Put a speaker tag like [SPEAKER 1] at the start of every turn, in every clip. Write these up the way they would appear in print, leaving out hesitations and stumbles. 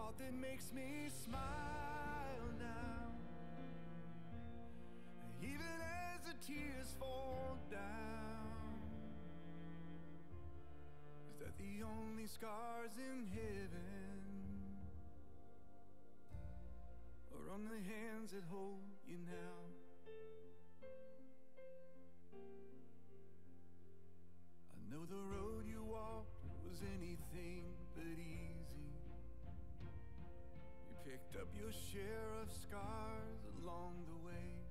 [SPEAKER 1] thought that makes me smile now, even as the tears fall down. Is that the only scars in heaven, or on the hands that hold you now? I know the road you walked was anything but easy. You picked up your share of scars along the way,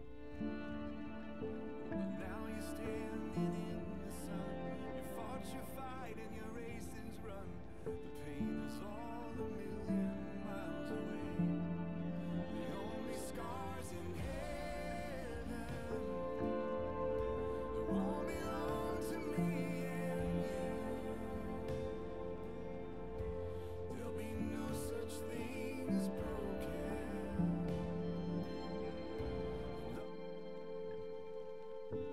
[SPEAKER 1] but now you're standing in the sun. You fought your fight and your races run. The pain is all a million miles away. The only scars in heaven won't belong to me and you. There'll be no such thing as broken.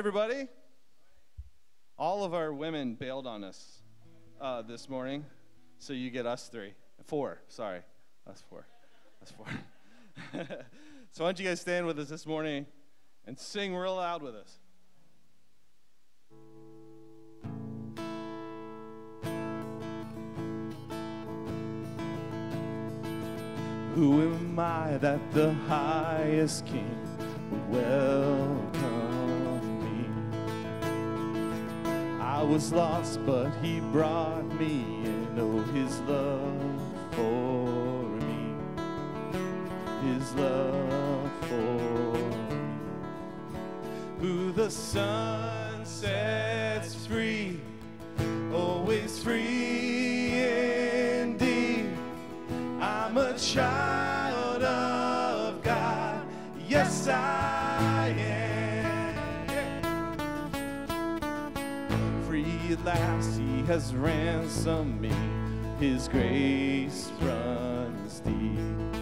[SPEAKER 2] everybody. All of our women bailed on us this morning, so you get us four. Sorry, us four. So why don't you guys stand with us this morning and sing real loud with us. Who am I that the highest King would welcome me? I was lost, but he brought me in. Oh, his love for me, his love for me. Who the Son sets free, always free indeed. I'm a child of God, yes I am. Free at last, he has ransomed me, his grace runs deep.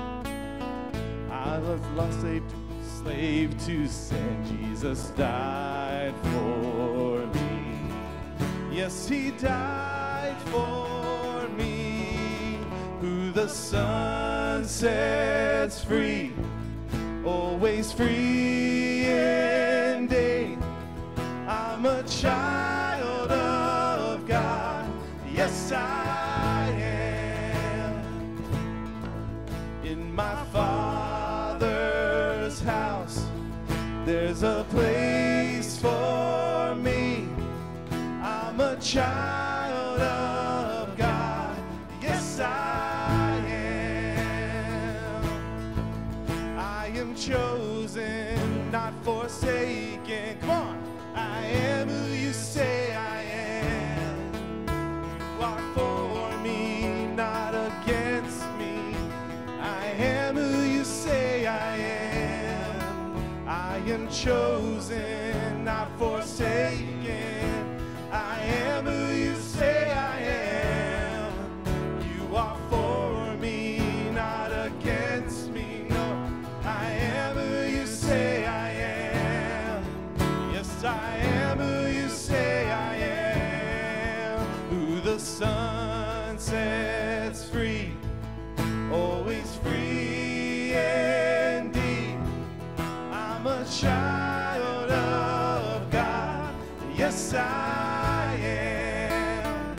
[SPEAKER 2] I was lost, slave to sin, Jesus died for me. Yes, he died for me. Who the Son sets free, always free indeed. I'm a child of God, yes I am. In my Father's house, there's a place for me. I'm a child of God, yes I am. I am chosen, not forsaken. Come on. I am who you say I am. You are for me, not against me. I am who you say I am. I am chosen, not forsaken. I am who you say I am. You are for me, not against me. No, I am who you say I am. Yes, I am who you say I am. Who the Son sets free, always free indeed. I'm a child of God, yes I am.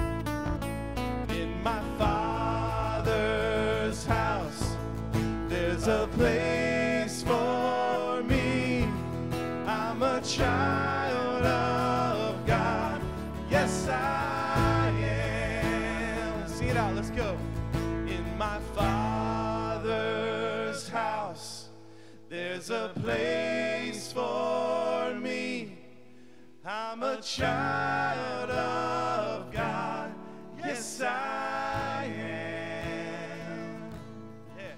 [SPEAKER 2] In my Father's house, there's a place for me. I'm a child of God, yes I am. Sing it out, let's go. In my Father's house, there's a place for me. I'm a child of God, yes I am. Yeah.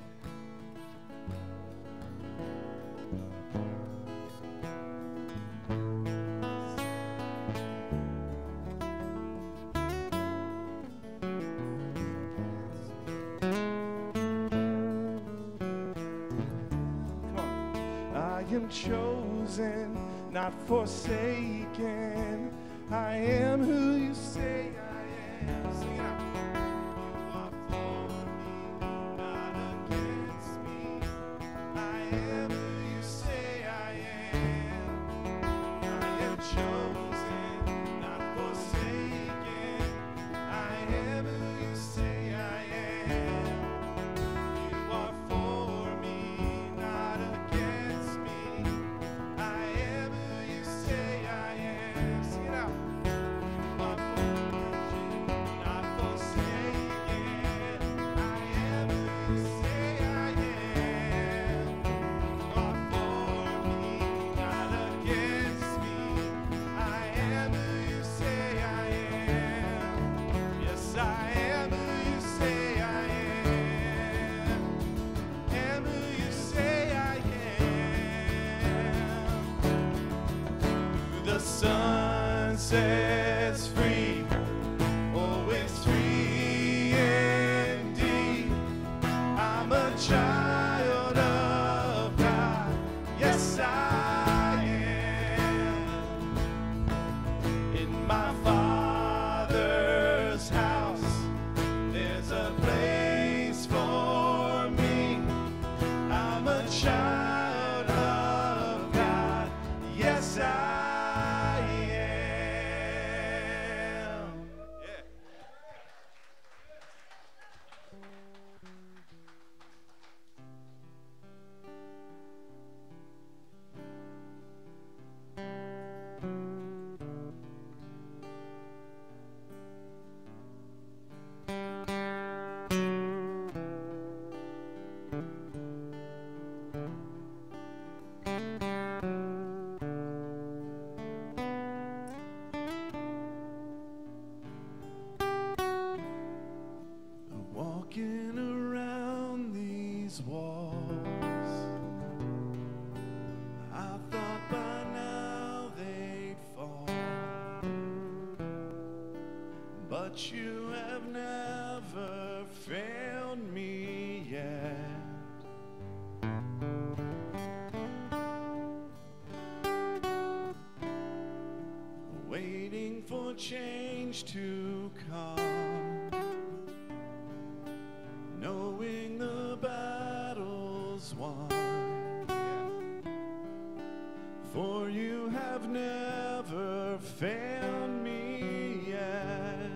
[SPEAKER 2] I am chosen, not forsaken. I am who you say I am. Sing it out. You are for me, not against me. I am who you say I am. I am chosen, not forsaken. I am who you say I am. You are for me, not against me. I am who you say I am. Sing it out. You are for me, not forsaken. I am who you say I am. You are for me, not against me. I am who you say I am. Yes, I am who you say I am. Am who you say I am. Who the Son sets free, always free indeed. I'm a child of God, yes I am.
[SPEAKER 1] but you have never failed me yet. Waiting for change to come, knowing the battle's won. For you have never failed me yet.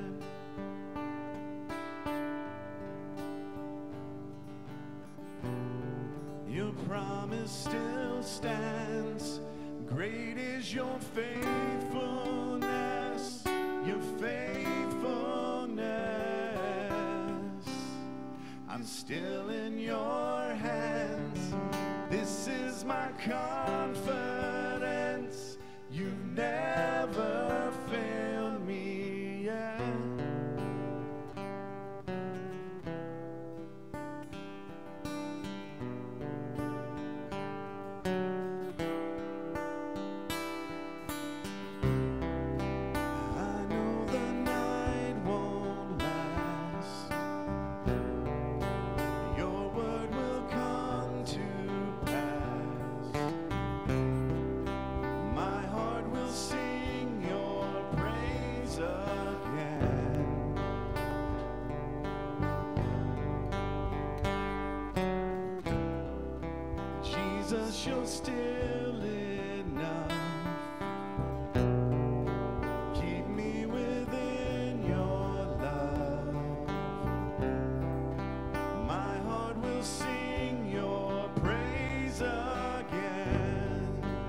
[SPEAKER 1] Your promise still stands. Great is your faithfulness, your faithfulness. I'm still in your hands. This is my confidence. You've never failed me yet. Jesus, you're still enough. Keep me within your love. My heart will sing your praise again.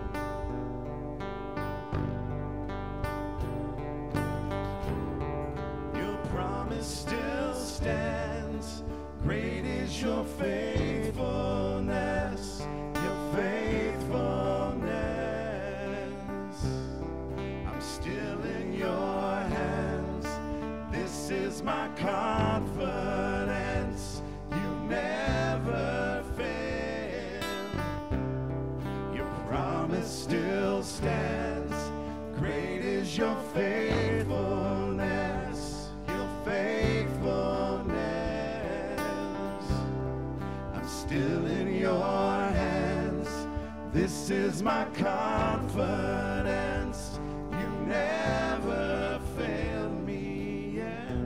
[SPEAKER 1] Your promise still stands. Great is your faithfulness. Faithfulness, I'm still in your hands. This is my confidence. You never fail. Your promise still stands. Great is your faithfulness. Your faithfulness, I'm still in your hands. This is my confidence. You never failed me yet.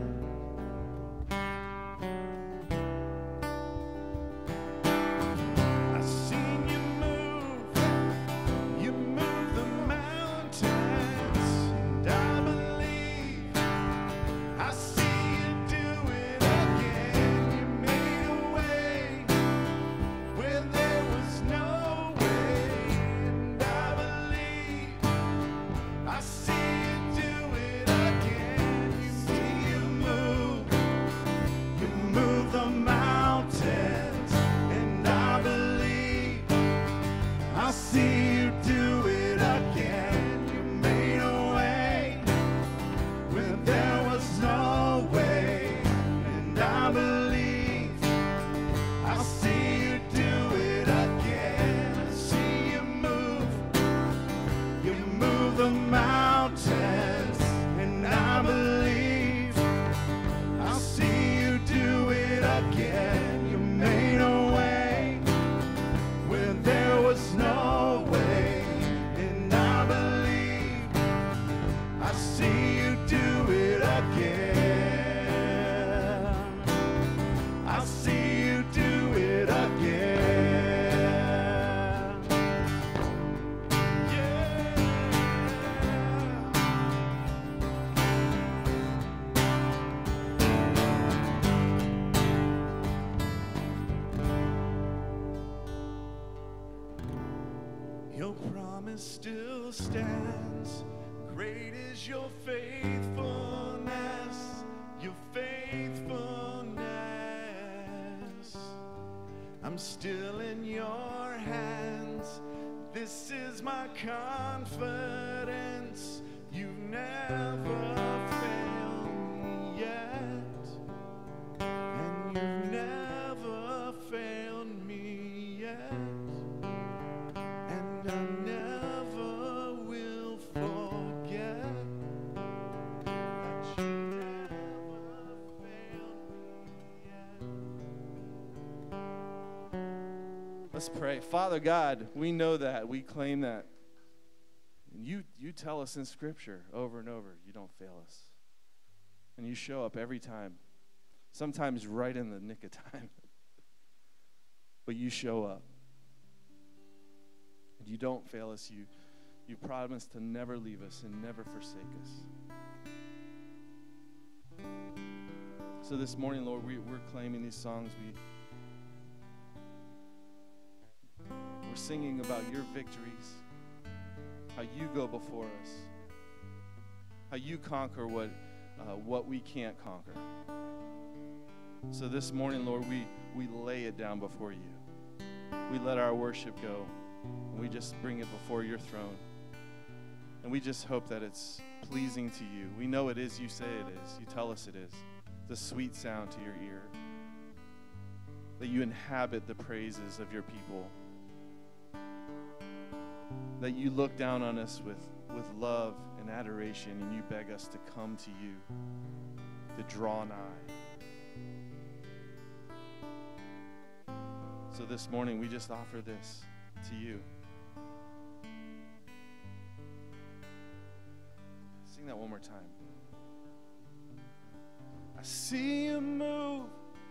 [SPEAKER 1] I've seen you move the mountains, and I believe I see you do it again. You made a way where there was no way. I see you do it again. You see you move the mountains, and I believe I see you do it again. You made a way where there was no way, and I believe I see you do it again. I see you move the mountains, and I believe I see you do it again. You made a way where there was no way, and I believe I see you do it again. I see you do it again. Your promise still stands. Great is your faithfulness, your faithfulness. I'm still in your hands. This is my confidence. You've never failed me yet, and you've never failed me yet. And I never will forget that you never
[SPEAKER 2] Let's pray. Father God, we know that. We claim that. And you tell us in Scripture over and over, you don't fail us. And you show up every time, sometimes right in the nick of time. But you show up. And you don't fail us. You promise to never leave us and never forsake us. So this morning, Lord, we're claiming these songs. We're singing about your victories, how you go before us, how you conquer what we can't conquer. So this morning, Lord, we lay it down before you. We let our worship go, and we just bring it before your throne. And we just hope that it's pleasing to you. We know it is. You say it is. You tell us it is. The sweet sound to your ear. That you inhabit the praises of your people. That you look down on us with love and adoration, and you beg us to come to you, to draw nigh. So this morning, we just offer this to you. Sing that one more time. I see you move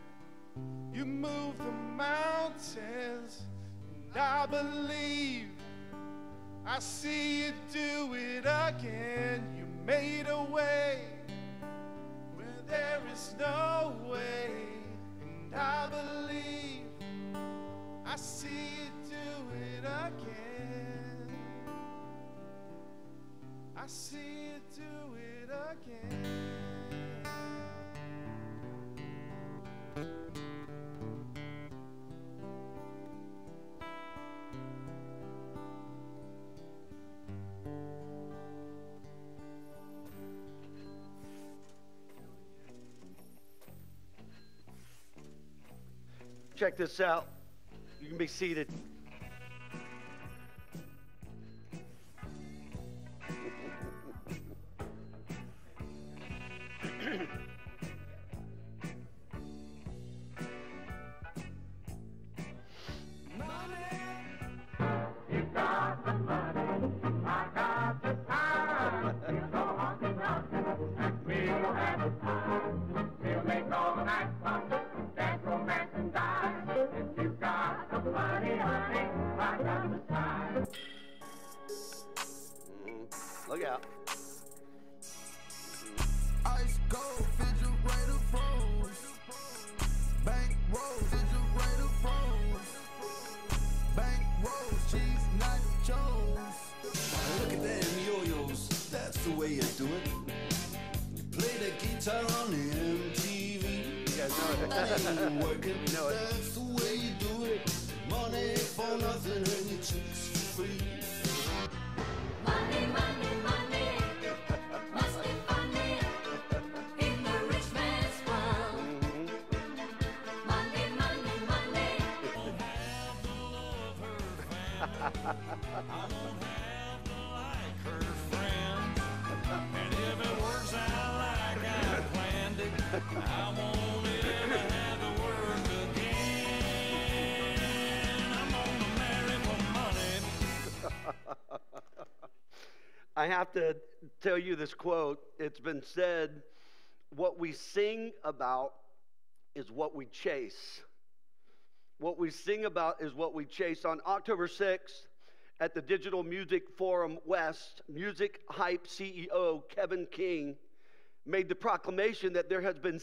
[SPEAKER 2] the mountains, and I believe I see you do it again. You made a way where there is no way, and I believe I see you do it again. I see you do it again.
[SPEAKER 3] Check this out. You can be seated. Look out.
[SPEAKER 4] Ice cold, refrigerator froze. Bank rolls, refrigerator froze. Bank rolls, cheese, nachos.
[SPEAKER 5] Look at them yo-yos, that's the way you do it. You play the guitar on MTV.
[SPEAKER 3] You guys know it.
[SPEAKER 5] That ain't working,
[SPEAKER 3] You know it.
[SPEAKER 5] that's the way you do it. Money for nothing and your chicks for free.
[SPEAKER 6] Money, money, money, must be funny in the rich man's world. Money, money, money.
[SPEAKER 1] I won't have to love her family. I won't have to like her friends. And if it works out like I planned it, I won't ever have to work again. I'm gonna marry for money.
[SPEAKER 3] I have to tell you this quote. It's been said, what we sing about is what we chase. What we sing about is what we chase. On October 6th, at the Digital Music Forum West, Music Hype CEO Kevin King made the proclamation that there has been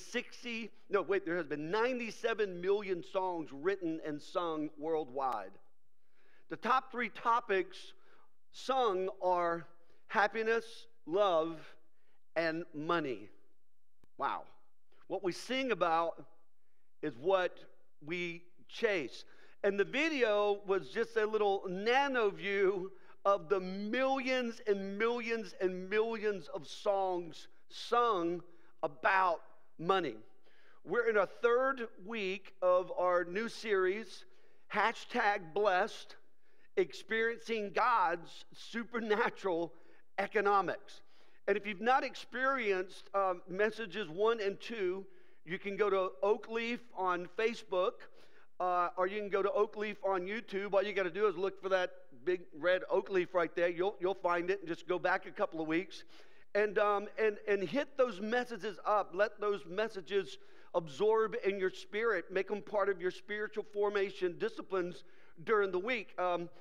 [SPEAKER 3] 97 million songs written and sung worldwide. The top 3 topics sung are happiness, love, and money. Wow. What we sing about is what we chase. And the video was just a little nano view of the millions and millions and millions of songs sung about money. We're in a 3rd week of our new series, #Blessed, experiencing God's supernatural economics. And if you've not experienced messages 1 and 2, you can go to Oak Leaf on Facebook. or you can go to Oak Leaf on YouTube. All you got to do is look for that big red oak leaf right there. You'll find it, and just go back a couple of weeks, and hit those messages up. Let those messages absorb in your spirit. Make them part of your spiritual formation disciplines during the week.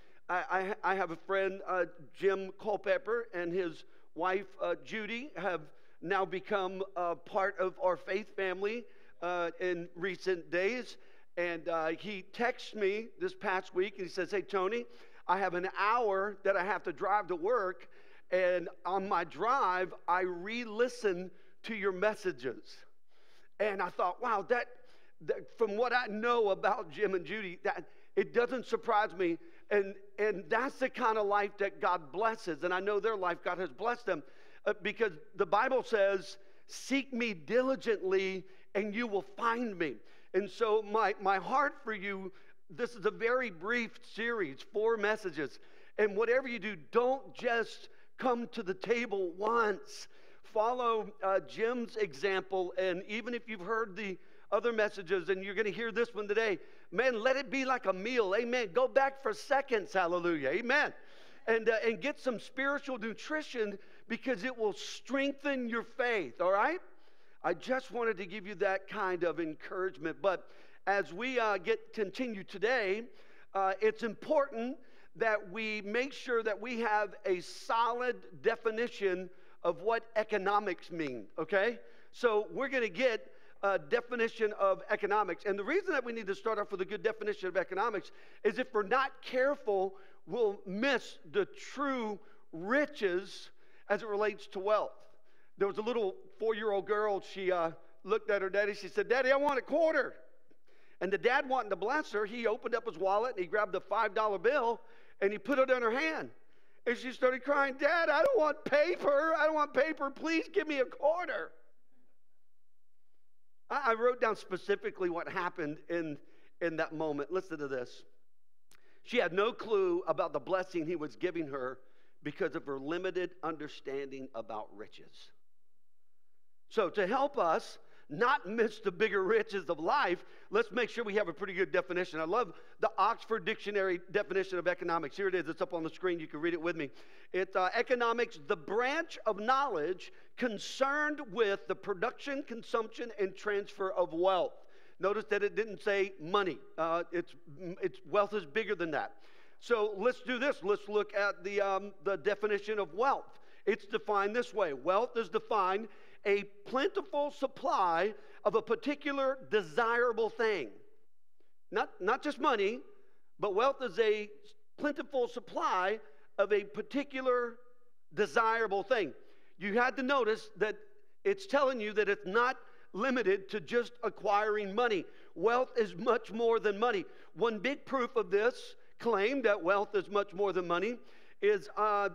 [SPEAKER 3] I have a friend, Jim Culpepper, and his wife, Judy, have now become part of our faith family in recent days. And he texted me this past week, and he says, "Hey, Tony, I have an hour that I have to drive to work, and on my drive, I re-listen to your messages." And I thought, wow, that from what I know about Jim and Judy, that it doesn't surprise me. And that's the kind of life that God blesses. And I know their life, God has blessed them. Because the Bible says, "Seek me diligently, and you will find me." And so my heart for you, this is a very brief series, 4 messages. And whatever you do, don't just come to the table once. Follow Jim's example. And even if you've heard the other messages and you're going to hear this one today, man, let it be like a meal. Amen. Go back for seconds. Hallelujah. Amen. And get some spiritual nutrition, because it will strengthen your faith. All right? I just wanted to give you that kind of encouragement. But as we continue today, it's important that we make sure that we have a solid definition of what economics mean, okay? So we're going to get a definition of economics. And the reason that we need to start off with a good definition of economics is if we're not careful, we'll miss the true riches as it relates to wealth. There was a little 4-year-old girl. She looked at her daddy. She said, "Daddy, I want a quarter." And the dad, wanting to bless her, he opened up his wallet and he grabbed a $5 bill and he put it in her hand. And she started crying, "Dad, I don't want paper. I don't want paper. Please give me a quarter." I wrote down specifically what happened in that moment. Listen to this. She had no clue about the blessing he was giving her because of her limited understanding about riches. So to help us not miss the bigger riches of life, let's make sure we have a pretty good definition. I love the Oxford Dictionary definition of economics. Here it is. It's up on the screen. You can read it with me. It's economics, the branch of knowledge concerned with the production, consumption, and transfer of wealth. Notice that it didn't say money. It's wealth is bigger than that. So let's do this. Let's look at the definition of wealth. It's defined this way. Wealth is defined a plentiful supply of a particular desirable thing. Not just money, but wealth is a plentiful supply of a particular desirable thing. You had to notice that it's telling you that it's not limited to just acquiring money. Wealth is much more than money. One big proof of this claim that wealth is much more than money is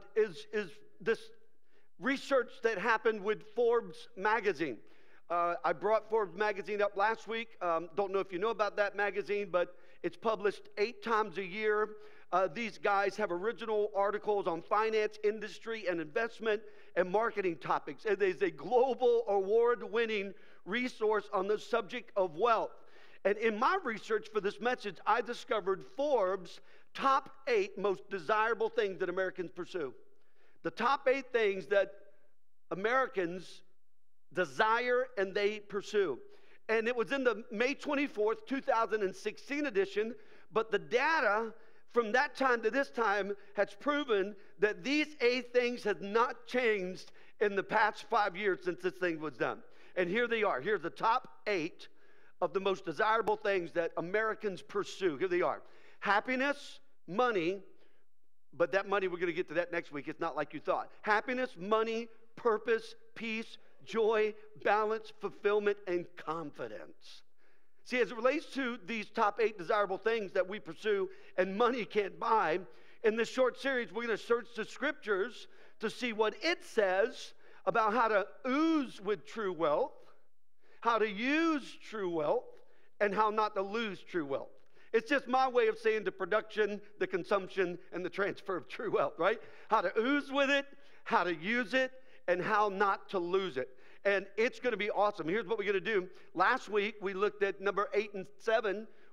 [SPEAKER 3] this research that happened with Forbes magazine. I brought Forbes magazine up last week. Don't know if you know about that magazine, but it's published 8 times a year. These guys have original articles on finance, industry, and investment and marketing topics. It is a global award-winning resource on the subject of wealth. And in my research for this message, I discovered Forbes' top 8 most desirable things that Americans pursue. The top 8 things that Americans desire and they pursue. And it was in the May 24th, 2016 edition, but the data from that time to this time has proven that these 8 things have not changed in the past 5 years since this thing was done. And here they are. Here's the top 8 of the most desirable things that Americans pursue. Here they are. Happiness, money, but that money, we're going to get to that next week. It's not like you thought. Happiness, money, purpose, peace, joy, balance, fulfillment, and confidence. See, as it relates to these top 8 desirable things that we pursue and money can't buy, in this short series, we're going to search the scriptures to see what it says about how to ooze with true wealth, how to use true wealth, and how not to lose true wealth. It's just my way of saying the production, the consumption, and the transfer of true wealth, right? How to ooze with it, how to use it, and how not to lose it. And it's going to be awesome. Here's what we're going to do. Last week, we looked at number 8 and 7,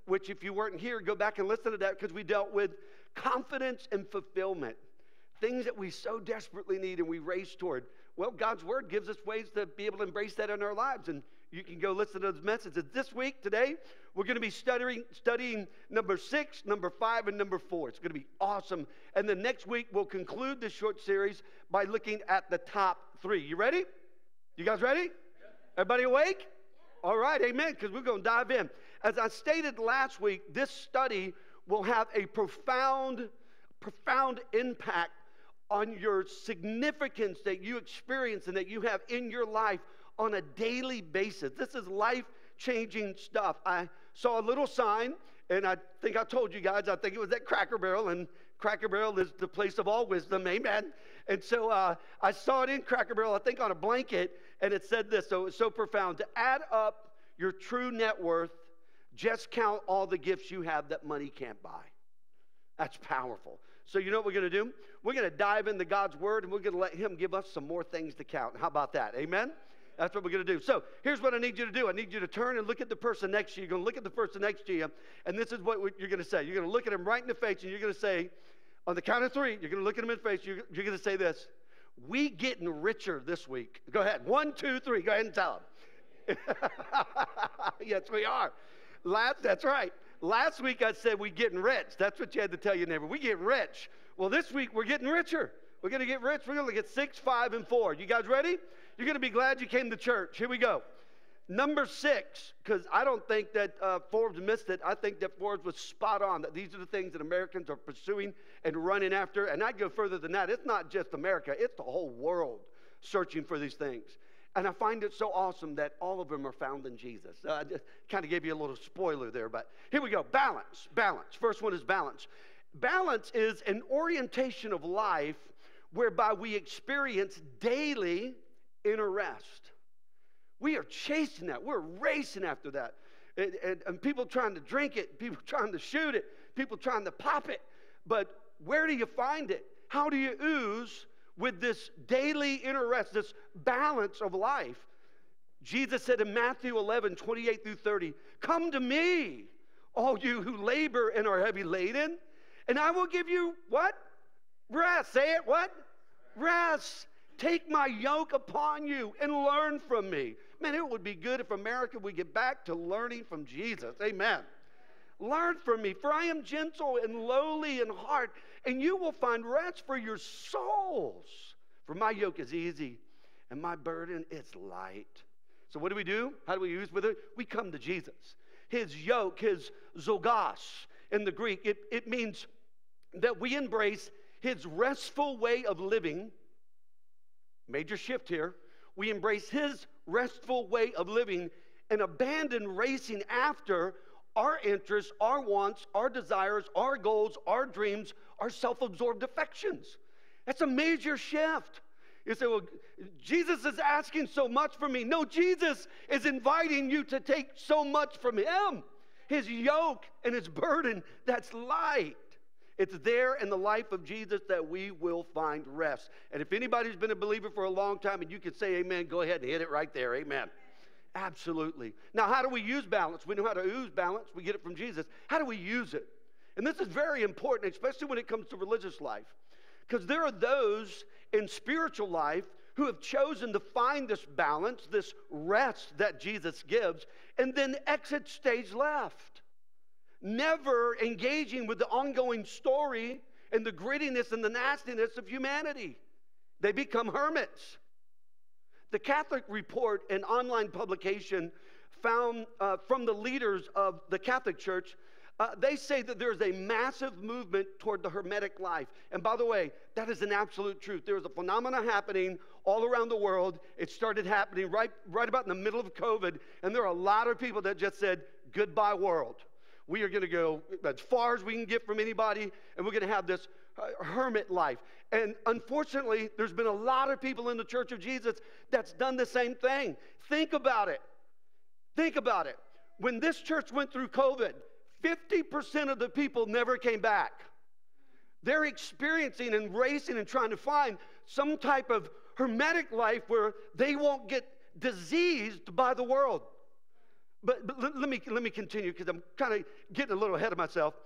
[SPEAKER 3] which if you weren't here, go back and listen to that because we dealt with confidence and fulfillment, things that we so desperately need and we race toward. Well, God's Word gives us ways to be able to embrace that in our lives, and you can go listen to those messages. This week, today, we're going to be studying number 6, number 5, and number 4. It's going to be awesome. And then next week, we'll conclude this short series by looking at the top 3. You ready? You guys ready? Everybody awake? All right, amen, because we're going to dive in. As I stated last week, this study will have a profound impact on your significance that you experience and that you have in your life on a daily basis. This is life-changing stuff. I saw a little sign, and I think I told you guys, I think it was at Cracker Barrel, and Cracker Barrel is the place of all wisdom, amen. And so I saw it in Cracker Barrel, I think on a blanket, and it said this, so it was so profound: to add up your true net worth, just count all the gifts you have that money can't buy. That's powerful. So you know what we're going to do? We're going to dive into God's Word, and we're going to let Him give us some more things to count. How about that? Amen? That's what we're going to do. So here's what I need you to do. I need you to turn and look at the person next to you. You're going to look at the person next to you, and this is what you're going to say. You're going to look at him right in the face, and you're going to say, on the count of 3, you're going to look at him in the face. You're going to say this: we getting richer this week. Go ahead. 1, 2, 3. Go ahead and tell him. Yes, we are. That's right. Last week I said we getting rich. That's what you had to tell your neighbor. We get rich. Well, this week we're getting richer. We're going to get rich. We're going to look at 6, 5, and 4. You guys ready? You're going to be glad you came to church. Here we go. Number 6, because I don't think that Forbes missed it. I think that Forbes was spot on, that these are the things that Americans are pursuing and running after. And I'd go further than that. It's not just America. It's the whole world searching for these things. And I find it so awesome that all of them are found in Jesus. I just kind of gave you a little spoiler there, but here we go. Balance. Balance. First one is balance. Balance is an orientation of life whereby we experience daily inner rest. We are chasing that. We're racing after that. And people trying to drink it, people trying to shoot it, people trying to pop it. But where do you find it? How do you ooze with this daily inner rest, this balance of life? Jesus said in Matthew 11, 28 through 30, come to me, all you who labor and are heavy laden, and I will give you what? Rest. Say it, what? Rest. Take my yoke upon you and learn from me. Man, it would be good if America would get back to learning from Jesus. Amen. Learn from me, for I am gentle and lowly in heart, and you will find rest for your souls. For my yoke is easy, and my burden is light. So what do? How do we use with it? We come to Jesus. His yoke, his zogos in the Greek, it means that we embrace his restful way of living. Major shift here. We embrace his restful way of living and abandon racing after our interests, our wants, our desires, our goals, our dreams, our self-absorbed affections. That's a major shift. You say, well, Jesus is asking so much from me. No, Jesus is inviting you to take so much from him. His yoke and his burden, that's light. It's there in the life of Jesus that we will find rest. And if anybody's been a believer for a long time and you can say amen, go ahead and hit it right there. Amen. Absolutely. Now, how do we use balance? We know how to use balance. We get it from Jesus. How do we use it? And this is very important, especially when it comes to religious life. Because there are those in spiritual life who have chosen to find this balance, this rest that Jesus gives, and then exit stage left. Never engaging with the ongoing story and the grittiness and the nastiness of humanity. They become hermits. The Catholic Report, an online publication found from the leaders of the Catholic Church, they say that there's a massive movement toward the hermetic life. And by the way, that is an absolute truth. There is a phenomenon happening all around the world. It started happening right about in the middle of COVID, and there are a lot of people that just said, goodbye world. We are going to go as far as we can get from anybody, and we're going to have this hermit life. And unfortunately, there's been a lot of people in the Church of Jesus that's done the same thing. Think about it. Think about it. When this church went through COVID, 50% of the people never came back. They're experiencing and racing and trying to find some type of hermetic life where they won't get diseased by the world. But let me continue because I'm kind of getting a little ahead of myself.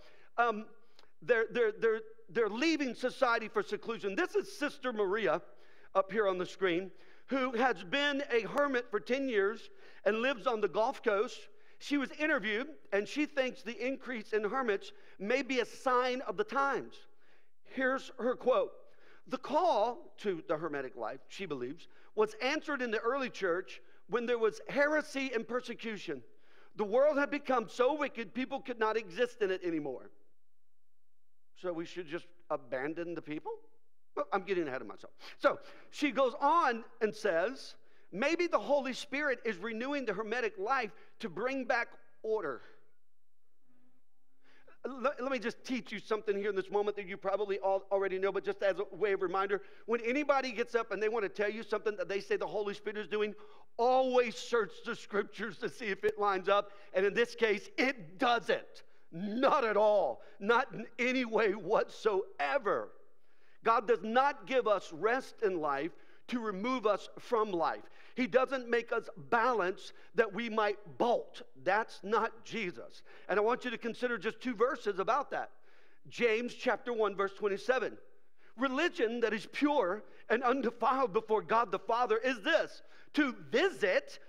[SPEAKER 3] They're leaving society for seclusion. This is Sister Maria up here on the screen, who has been a hermit for 10 years and lives on the Gulf Coast. She was interviewed, and she thinks the increase in hermits may be a sign of the times. Here's her quote. The call to the hermetic life, she believes, was answered in the early church when there was heresy and persecution. The world had become so wicked, people could not exist in it anymore. So we should just abandon the people? Well, I'm getting ahead of myself. So she goes on and says, maybe the Holy Spirit is renewing the hermetic life to bring back order. Let me just teach you something here in this moment that you probably all already know, but just as a way of reminder, when anybody gets up and they want to tell you something that they say the Holy Spirit is doing, always search the scriptures to see if it lines up. And in this case, it doesn't. Not at all. Not in any way whatsoever. God does not give us rest in life to remove us from life. He doesn't make us balance that we might bolt. That's not Jesus. And I want you to consider just 2 verses about that. James chapter 1, verse 27. Religion that is pure and undefiled before God the Father is this: to visit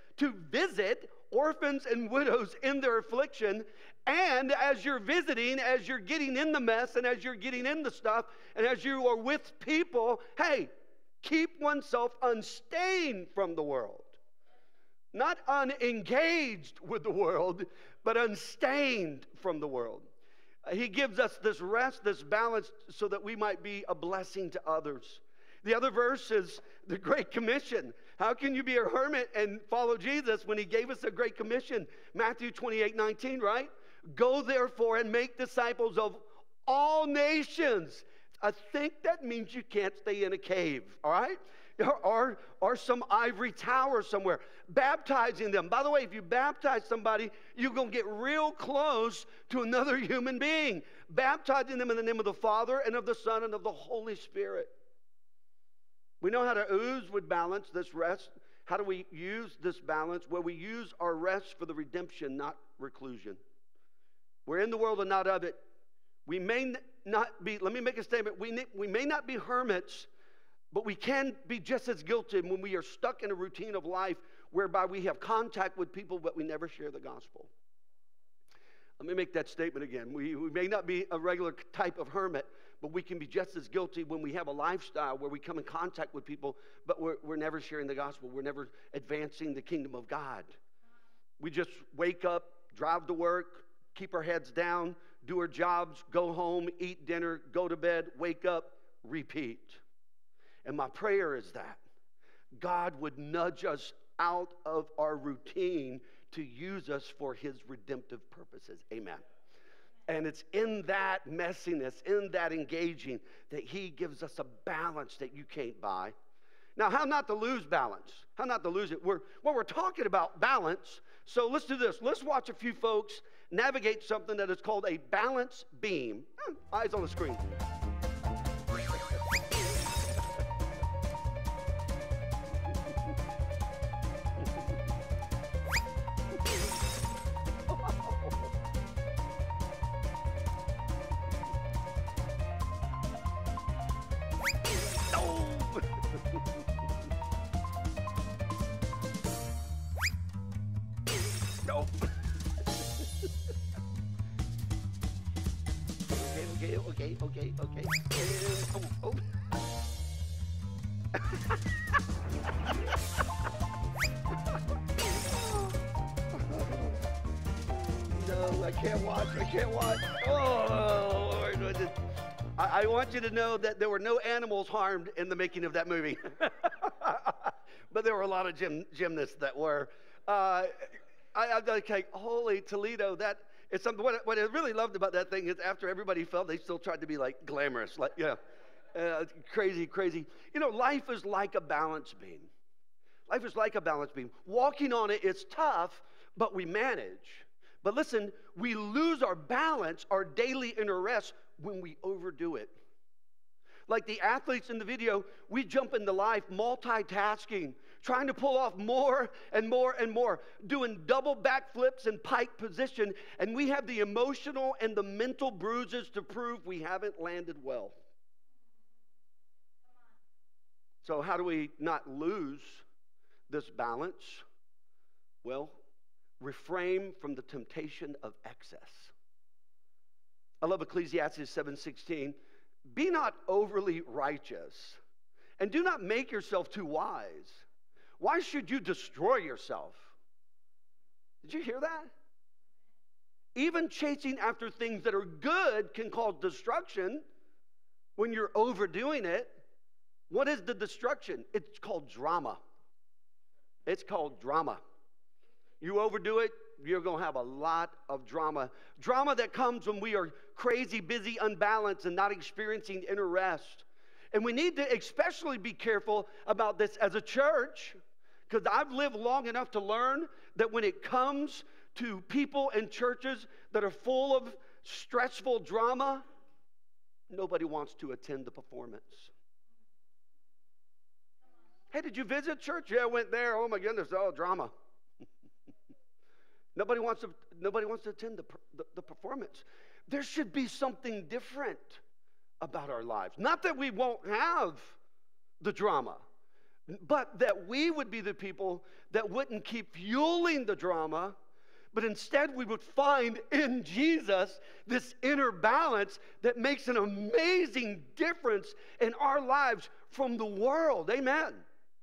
[SPEAKER 3] orphans and widows in their affliction. And as you're visiting, as you're getting in the mess, and as you're getting in the stuff, and as you are with people, hey, keep oneself unstained from the world. Not unengaged with the world, but unstained from the world. He gives us this rest, this balance, so that we might be a blessing to others. The other verse is the Great Commission. How can you be a hermit and follow Jesus when he gave us a Great Commission? Matthew 28:19, right? Go therefore and make disciples of all nations. I think that means you can't stay in a cave, all right? Or some ivory tower somewhere. Baptizing them. By the way, if you baptize somebody, you're going to get real close to another human being. Baptizing them in the name of the Father and of the Son and of the Holy Spirit. We know how to ooze with balance, this rest. How do we use this balance? Well, we use our rest for the redemption, not reclusion. We're in the world and not of it. We may not be, let me make a statement, we may not be hermits, but we can be just as guilty when we are stuck in a routine of life whereby we have contact with people, but we never share the gospel. Let me make that statement again. We may not be a regular type of hermit, but we can be just as guilty when we have a lifestyle where we come in contact with people, but we're never sharing the gospel. We're never advancing the kingdom of God. We just wake up, drive to work, keep our heads down, do our jobs, go home, eat dinner, go to bed, wake up, repeat. And my prayer is that God would nudge us out of our routine to use us for his redemptive purposes. Amen. And it's in that messiness, in that engaging, that he gives us a balance that you can't buy. Now, how not to lose balance? How not to lose it? We're talking about balance, so let's do this. Let's watch a few folks navigate something that is called a balance beam. Eyes on the screen. Nope. Okay. Oh. No, I can't watch. Oh, Lord. I want you to know that there were no animals harmed in the making of that movie. But there were a lot of gymnasts that were. I'm like, holy Toledo, that is something. What I really loved about that thing is after everybody fell, they still tried to be like glamorous, like, crazy. You know, life is like a balance beam. Life is like a balance beam. Walking on it is tough, but we manage. But listen, we lose our balance, our daily inner rest, when we overdo it. Like the athletes in the video, we jump into life multitasking, trying to pull off more and more and more, doing double backflips in pike position, and we have the emotional and the mental bruises to prove we haven't landed well. So how do we not lose this balance? Well, refrain from the temptation of excess. I love Ecclesiastes 7:16. Be not overly righteous, and do not make yourself too wise. Why should you destroy yourself? Did you hear that? Even chasing after things that are good can cause destruction when you're overdoing it. What is the destruction? It's called drama. It's called drama. You overdo it, you're going to have a lot of drama. Drama that comes when we are crazy, busy, unbalanced, and not experiencing inner rest. And we need to especially be careful about this as a church, because I've lived long enough to learn that when it comes to people in churches that are full of stressful drama, nobody wants to attend the performance. Hey, did you visit church? Yeah, I went there. Oh my goodness, oh, drama. Nobody wants to attend the performance. There should be something different about our lives. Not that we won't have the drama, but that we would be the people that wouldn't keep fueling the drama, but instead we would find in Jesus this inner balance that makes an amazing difference in our lives from the world. Amen.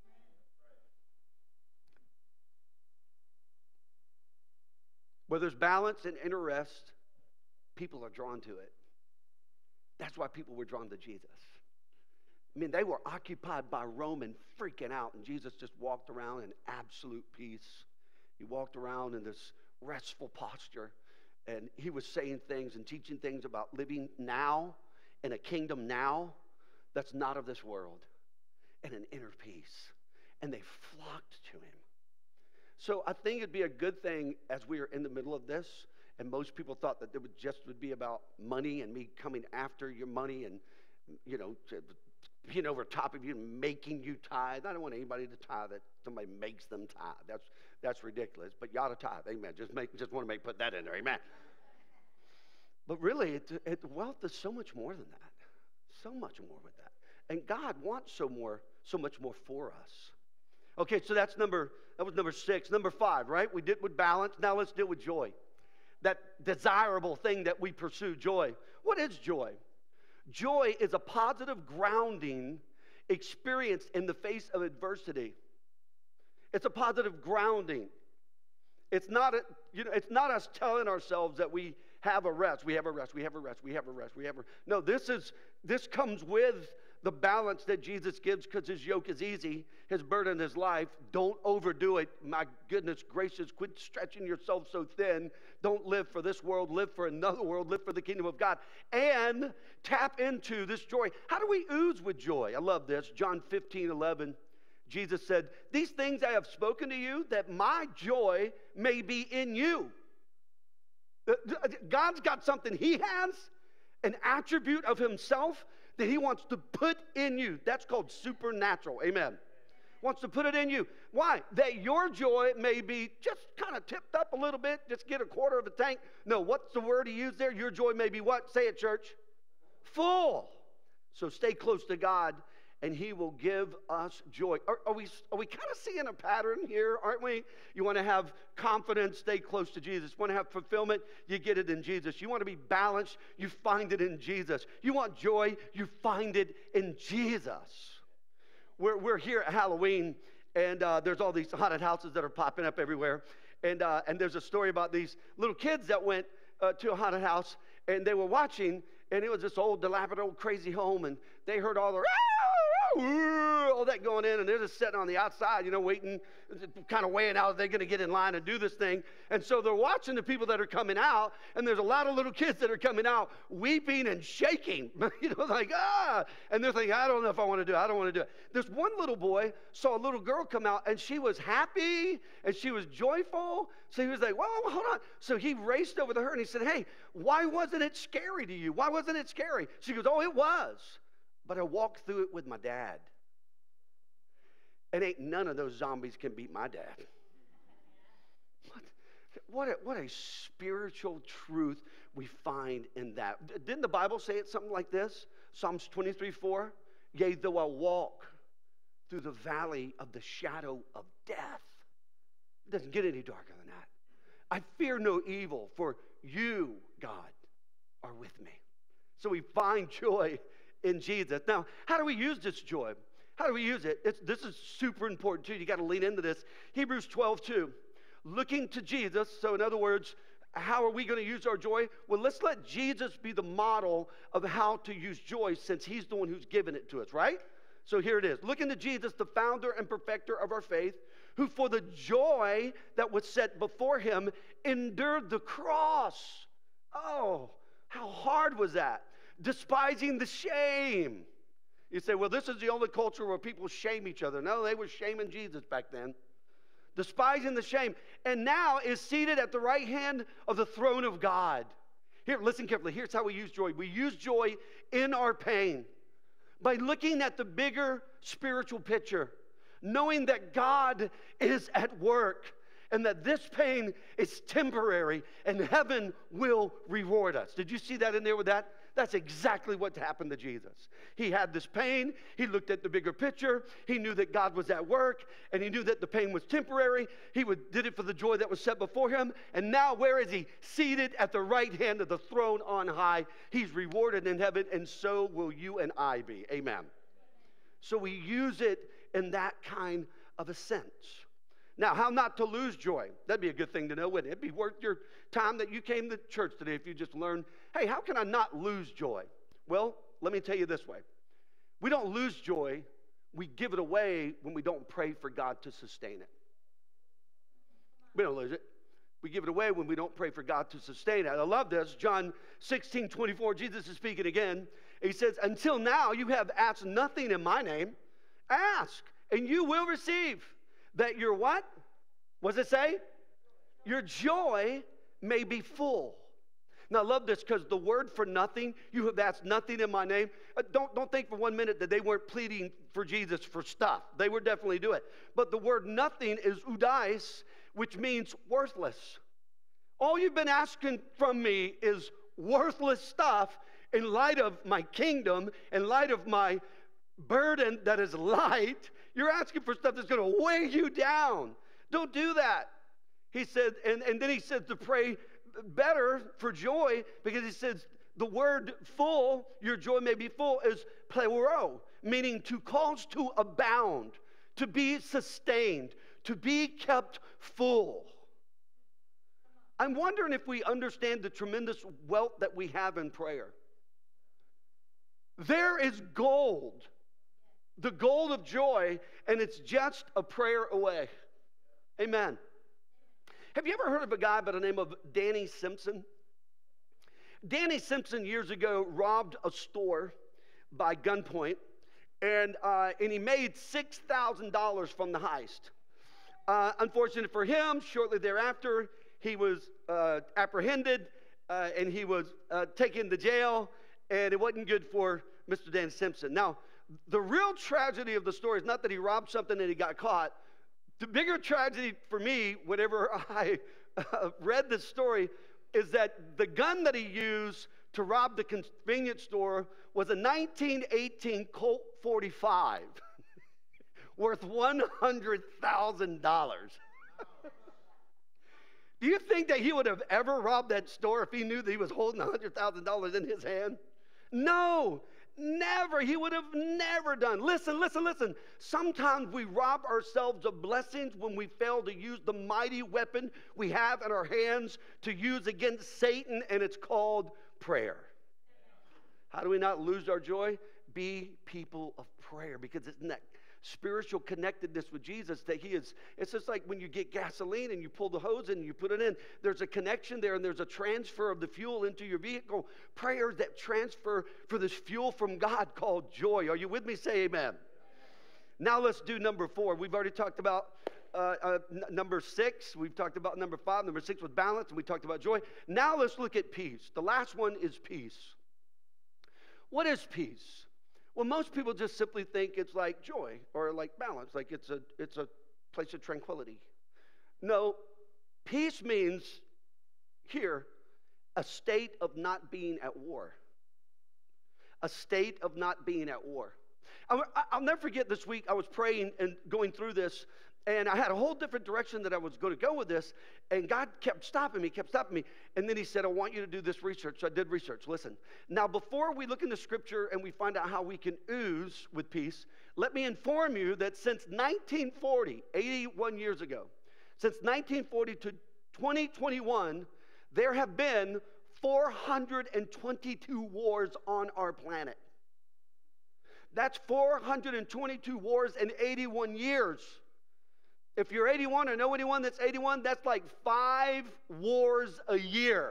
[SPEAKER 3] Where there's balance and inner rest, people are drawn to it. That's why people were drawn to Jesus. I mean, they were occupied by Rome and freaking out, and Jesus just walked around in absolute peace. He walked around in this restful posture, and he was saying things and teaching things about living now in a kingdom now that's not of this world, and an inner peace. And they flocked to him. So I think it'd be a good thing as we are in the middle of this, and most people thought that it would be about money and me coming after your money and, being over top of you and making you tithe. I don't want anybody to tithe that somebody makes them tithe. That's ridiculous. But you ought to tithe. Amen. Just want to put that in there. Amen. But really, wealth is so much more than that. So much more with that. And God wants so much more for us. Okay, so that was number 6. Number 5, right? We did with balance. Now let's deal with joy. That desirable thing that we pursue, joy. What is joy? Joy is a positive grounding experienced in the face of adversity. It's a positive grounding. It's not us telling ourselves that we have a rest. We have a rest. We have a rest. We have a rest. No, this comes with the balance that Jesus gives, because his yoke is easy, his burden is light. Don't overdo it. My goodness gracious, quit stretching yourself so thin. Don't live for this world, live for another world, live for the kingdom of God, and tap into this joy. How do we ooze with joy? I love this. John 15:11, Jesus said, "These things I have spoken to you, that my joy may be in you." God's got something he has, an attribute of himself that he wants to put in you. That's called supernatural. Amen. Wants to put it in you. Why? That your joy may be just kind of tipped up a little bit, just get a quarter of a tank. No, what's the word he used there? Your joy may be what? Say it, church. Full. So stay close to God, and he will give us joy. Are we kind of seeing a pattern here, aren't we? You want to have confidence, stay close to Jesus. You want to have fulfillment, you get it in Jesus. You want to be balanced, you find it in Jesus. You want joy, you find it in Jesus. We're here at Halloween, and there's all these haunted houses that are popping up everywhere. And there's a story about these little kids that went to a haunted house, and they were watching, and it was this old, dilapidated, old, crazy home, and they heard all the all that going in, and they're just sitting on the outside, waiting, kind of weighing out, are they going to get in line and do this thing? And so they're watching the people that are coming out, and there's a lot of little kids that are coming out weeping and shaking, like, and they're thinking, I don't know if I want to do it. I don't want to do it. This one little boy saw a little girl come out, and she was happy, and she was joyful, so he was like, whoa, hold on. So he raced over to her, and he said, hey, why wasn't it scary to you? Why wasn't it scary? She goes, oh, it was. But I walked through it with my dad. and ain't none of those zombies can beat my dad. What a spiritual truth we find in that. Didn't the Bible say it something like this? Psalms 23:4. Yea, though I walk through the valley of the shadow of death. It doesn't get any darker than that. I fear no evil, for you, God, are with me. So we find joy in Jesus. Now, how do we use this joy? How do we use it? This is super important too. You got to lean into this. Hebrews 12:2. Looking to Jesus. So in other words, how are we going to use our joy? Well, let's let Jesus be the model of how to use joy, since he's the one who's given it to us, right? So here it is. Looking to Jesus, the founder and perfecter of our faith, who for the joy that was set before him endured the cross. Oh, how hard was that? Despising the shame. You say, well, this is the only culture where people shame each other. No, they were shaming Jesus back then. Despising the shame, and now is seated at the right hand of the throne of God. Here, listen carefully. Here's how we use joy. We use joy in our pain by looking at the bigger spiritual picture, knowing that God is at work and that this pain is temporary and heaven will reward us. Did you see that in there with that? That's exactly what happened to Jesus. He had this pain. He looked at the bigger picture. He knew that God was at work, and he knew that the pain was temporary. He did it for the joy that was set before him. And now where is he? Seated at the right hand of the throne on high. He's rewarded in heaven, and so will you and I be. Amen. So we use it in that kind of a sense. Now, how not to lose joy? That'd be a good thing to know, wouldn't it? It'd be worth your time that you came to church today if you just learned, hey, how can I not lose joy? Well, let me tell you this way. We don't lose joy. We give it away when we don't pray for God to sustain it. We don't lose it. We give it away when we don't pray for God to sustain it. I love this. John 16:24, Jesus is speaking again. He says, until now you have asked nothing in my name. Ask, and you will receive. That your what? What does it say? Your joy may be full. Now, I love this because the word for nothing, you have asked nothing in my name. Don't think for 1 minute that they weren't pleading for Jesus for stuff. They would definitely do it. But the word nothing is udais, which means worthless. All you've been asking from me is worthless stuff in light of my kingdom, in light of my burden that is light. You're asking for stuff that's going to weigh you down. Don't do that. He said, and then he said to pray better for joy, because he says the word full, your joy may be full, is pleuro, meaning to cause to abound, to be sustained, to be kept full. I'm wondering if we understand the tremendous wealth that we have in prayer. There is gold. The gold of joy, and it's just a prayer away. Amen. Have you ever heard of a guy by the name of Danny Simpson? Danny Simpson years ago robbed a store by gunpoint, and he made $6,000 from the heist. Unfortunately for him, shortly thereafter, he was apprehended, and he was taken to jail, and it wasn't good for Mr. Danny Simpson. Now, the real tragedy of the story is not that he robbed something and he got caught. The bigger tragedy for me, whenever I read this story, is that the gun that he used to rob the convenience store was a 1918 Colt 45 worth $100,000. Do you think that he would have ever robbed that store if he knew that he was holding $100,000 in his hand? No. Never. He would have never done. Listen. Sometimes we rob ourselves of blessings when we fail to use the mighty weapon we have in our hands to use against Satan, and it's called prayer. How do we not lose our joy? Be people of prayer, because it's in that spiritual connectedness with Jesus that he is. It's just like when you get gasoline and you pull the hose and you put it in. There's a connection there, and there's a transfer of the fuel into your vehicle. Prayers that transfer for this fuel from God called joy. Are you with me? Say amen. Now let's do number 4. We've already talked about number 6. We've talked about number 5. Number 6 was balance, and we talked about joy. Now let's look at peace. The last one is peace. What is peace? Well, most people just simply think it's like joy or like balance, like it's a place of tranquility. No, peace means here a state of not being at war. A state of not being at war. I'll never forget this week, I was praying and going through this, and I had a whole different direction that I was going to go with this, and God kept stopping me, and then he said, I want you to do this research. So I did research. Listen, now before we look into Scripture and we find out how we can ooze with peace, let me inform you that since 1940, 81 years ago, since 1940 to 2021, there have been 422 wars on our planet. That's 422 wars in 81 years. If you're 81 or know anyone that's 81, that's like 5 wars a year.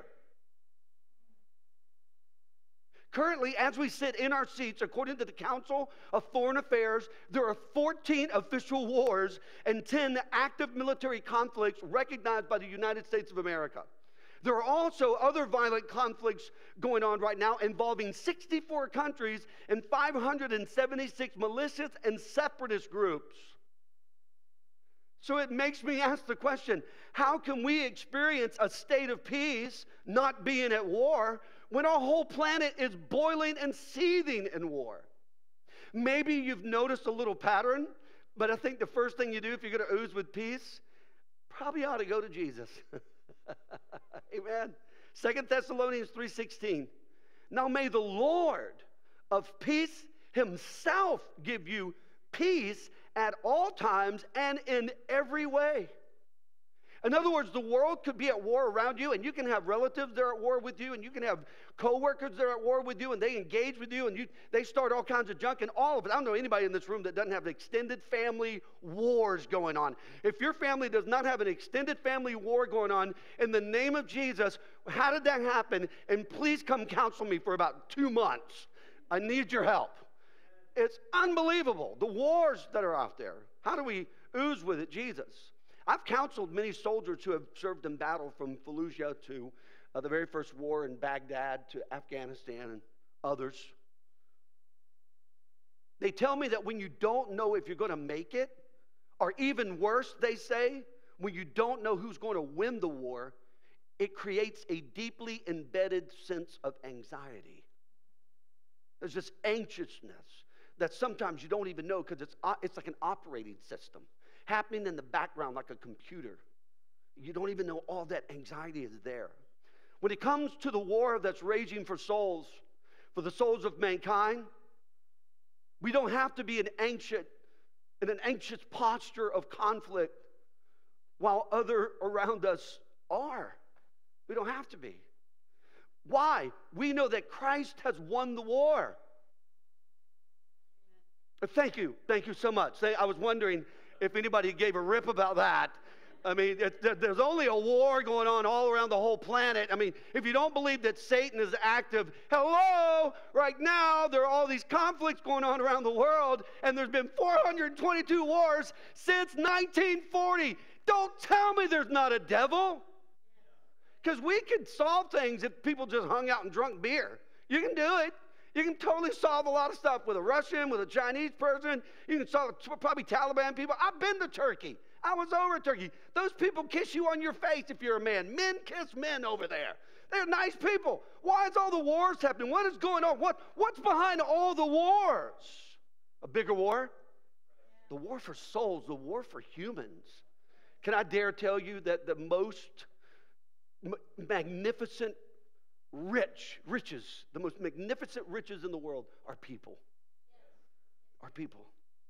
[SPEAKER 3] Currently, as we sit in our seats, according to the Council of Foreign Affairs, there are 14 official wars and 10 active military conflicts recognized by the United States of America. There are also other violent conflicts going on right now involving 64 countries and 576 militias and separatist groups. So it makes me ask the question, how can we experience a state of peace, not being at war, when our whole planet is boiling and seething in war? Maybe you've noticed a little pattern, but I think the first thing you do if you're going to ooze with peace, probably ought to go to Jesus. Amen. 2 Thessalonians 3:16. Now may the Lord of peace himself give you peace at all times and in every way. In other words, the world could be at war around you, and you can have relatives that are at war with you, and you can have co-workers that are at war with you, and they engage with you, and they start all kinds of junk, and all of it. I don't know anybody in this room that doesn't have extended family wars going on. If your family does not have an extended family war going on, in the name of Jesus, how did that happen? And please come counsel me for about 2 months. I need your help. It's unbelievable, the wars that are out there. How do we ooze with it? Jesus. I've counseled many soldiers who have served in battle, from Fallujah to the very first war in Baghdad to Afghanistan and others. They tell me that when you don't know if you're going to make it, or even worse, they say, when you don't know who's going to win the war, it creates a deeply embedded sense of anxiety. There's this anxiousness that sometimes you don't even know, because it's like an operating system happening in the background like a computer. You don't even know all that anxiety is there. When it comes to the war that's raging for souls, for the souls of mankind, we don't have to be in an anxious posture of conflict while other around us are. We don't have to be. Why? We know that Christ has won the war. Thank you so much. I was wondering if anybody gave a rip about that. I mean, there's only a war going on all around the whole planet. I mean, if you don't believe that Satan is active, hello, right now there are all these conflicts going on around the world, and there's been 422 wars since 1940. Don't tell me there's not a devil. Because we could solve things if people just hung out and drunk beer. You can do it. You can totally solve a lot of stuff with a Russian, with a Chinese person. You can solve probably Taliban people. I've been to Turkey. I was over Turkey. Those people kiss you on your face if you're a man. Men kiss men over there. They're nice people. Why is all the wars happening? What is going on? What's behind all the wars? A bigger war? The war for souls, the war for humans. Can I dare tell you that the most magnificent riches, the most magnificent riches in the world are people. Are people.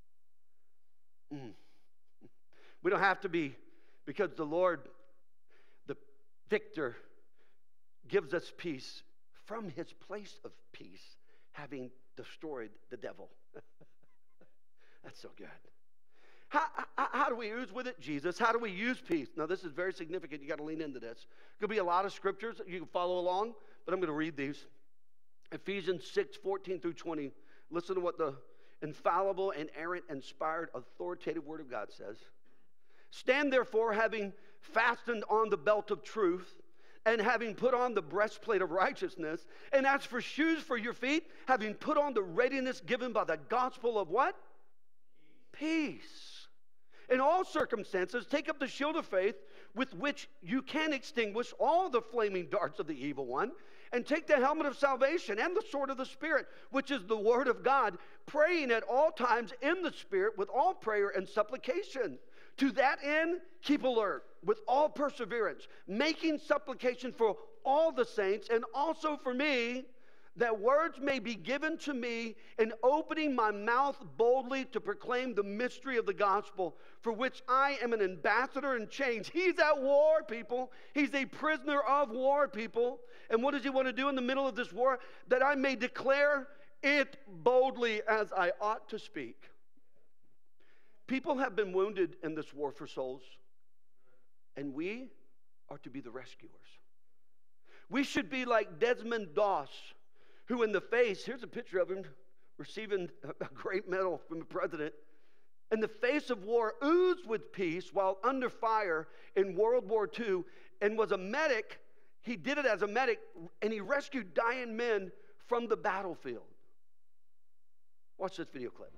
[SPEAKER 3] We don't have to be, because the Lord, the victor, gives us peace from his place of peace, having destroyed the devil. That's so good. How do we use with it? Jesus. How do we use peace? Now, this is very significant. You got to lean into this. Could be a lot of scriptures. You can follow along, but I'm going to read these. Ephesians 6:14 through 20. Listen to what the infallible, inerrant, inspired, authoritative word of God says. Stand therefore, having fastened on the belt of truth, and having put on the breastplate of righteousness. And as for shoes for your feet, having put on the readiness given by the gospel of what? Peace. In all circumstances, take up the shield of faith with which you can extinguish all the flaming darts of the evil one, and take the helmet of salvation and the sword of the Spirit, which is the word of God, praying at all times in the Spirit with all prayer and supplication. To that end, keep alert with all perseverance, making supplication for all the saints and also for me, that words may be given to me in opening my mouth boldly to proclaim the mystery of the gospel, for which I am an ambassador in chains. He's at war, people. He's a prisoner of war, people. And what does he want to do in the middle of this war? That I may declare it boldly as I ought to speak. People have been wounded in this war for souls, and we are to be the rescuers. We should be like Desmond Doss, who in the face, here's a picture of him receiving a great medal from the president, in the face of war, oozed with peace while under fire in World War II, and was a medic. He did it as a medic, and he rescued dying men from the battlefield. Watch this video clip.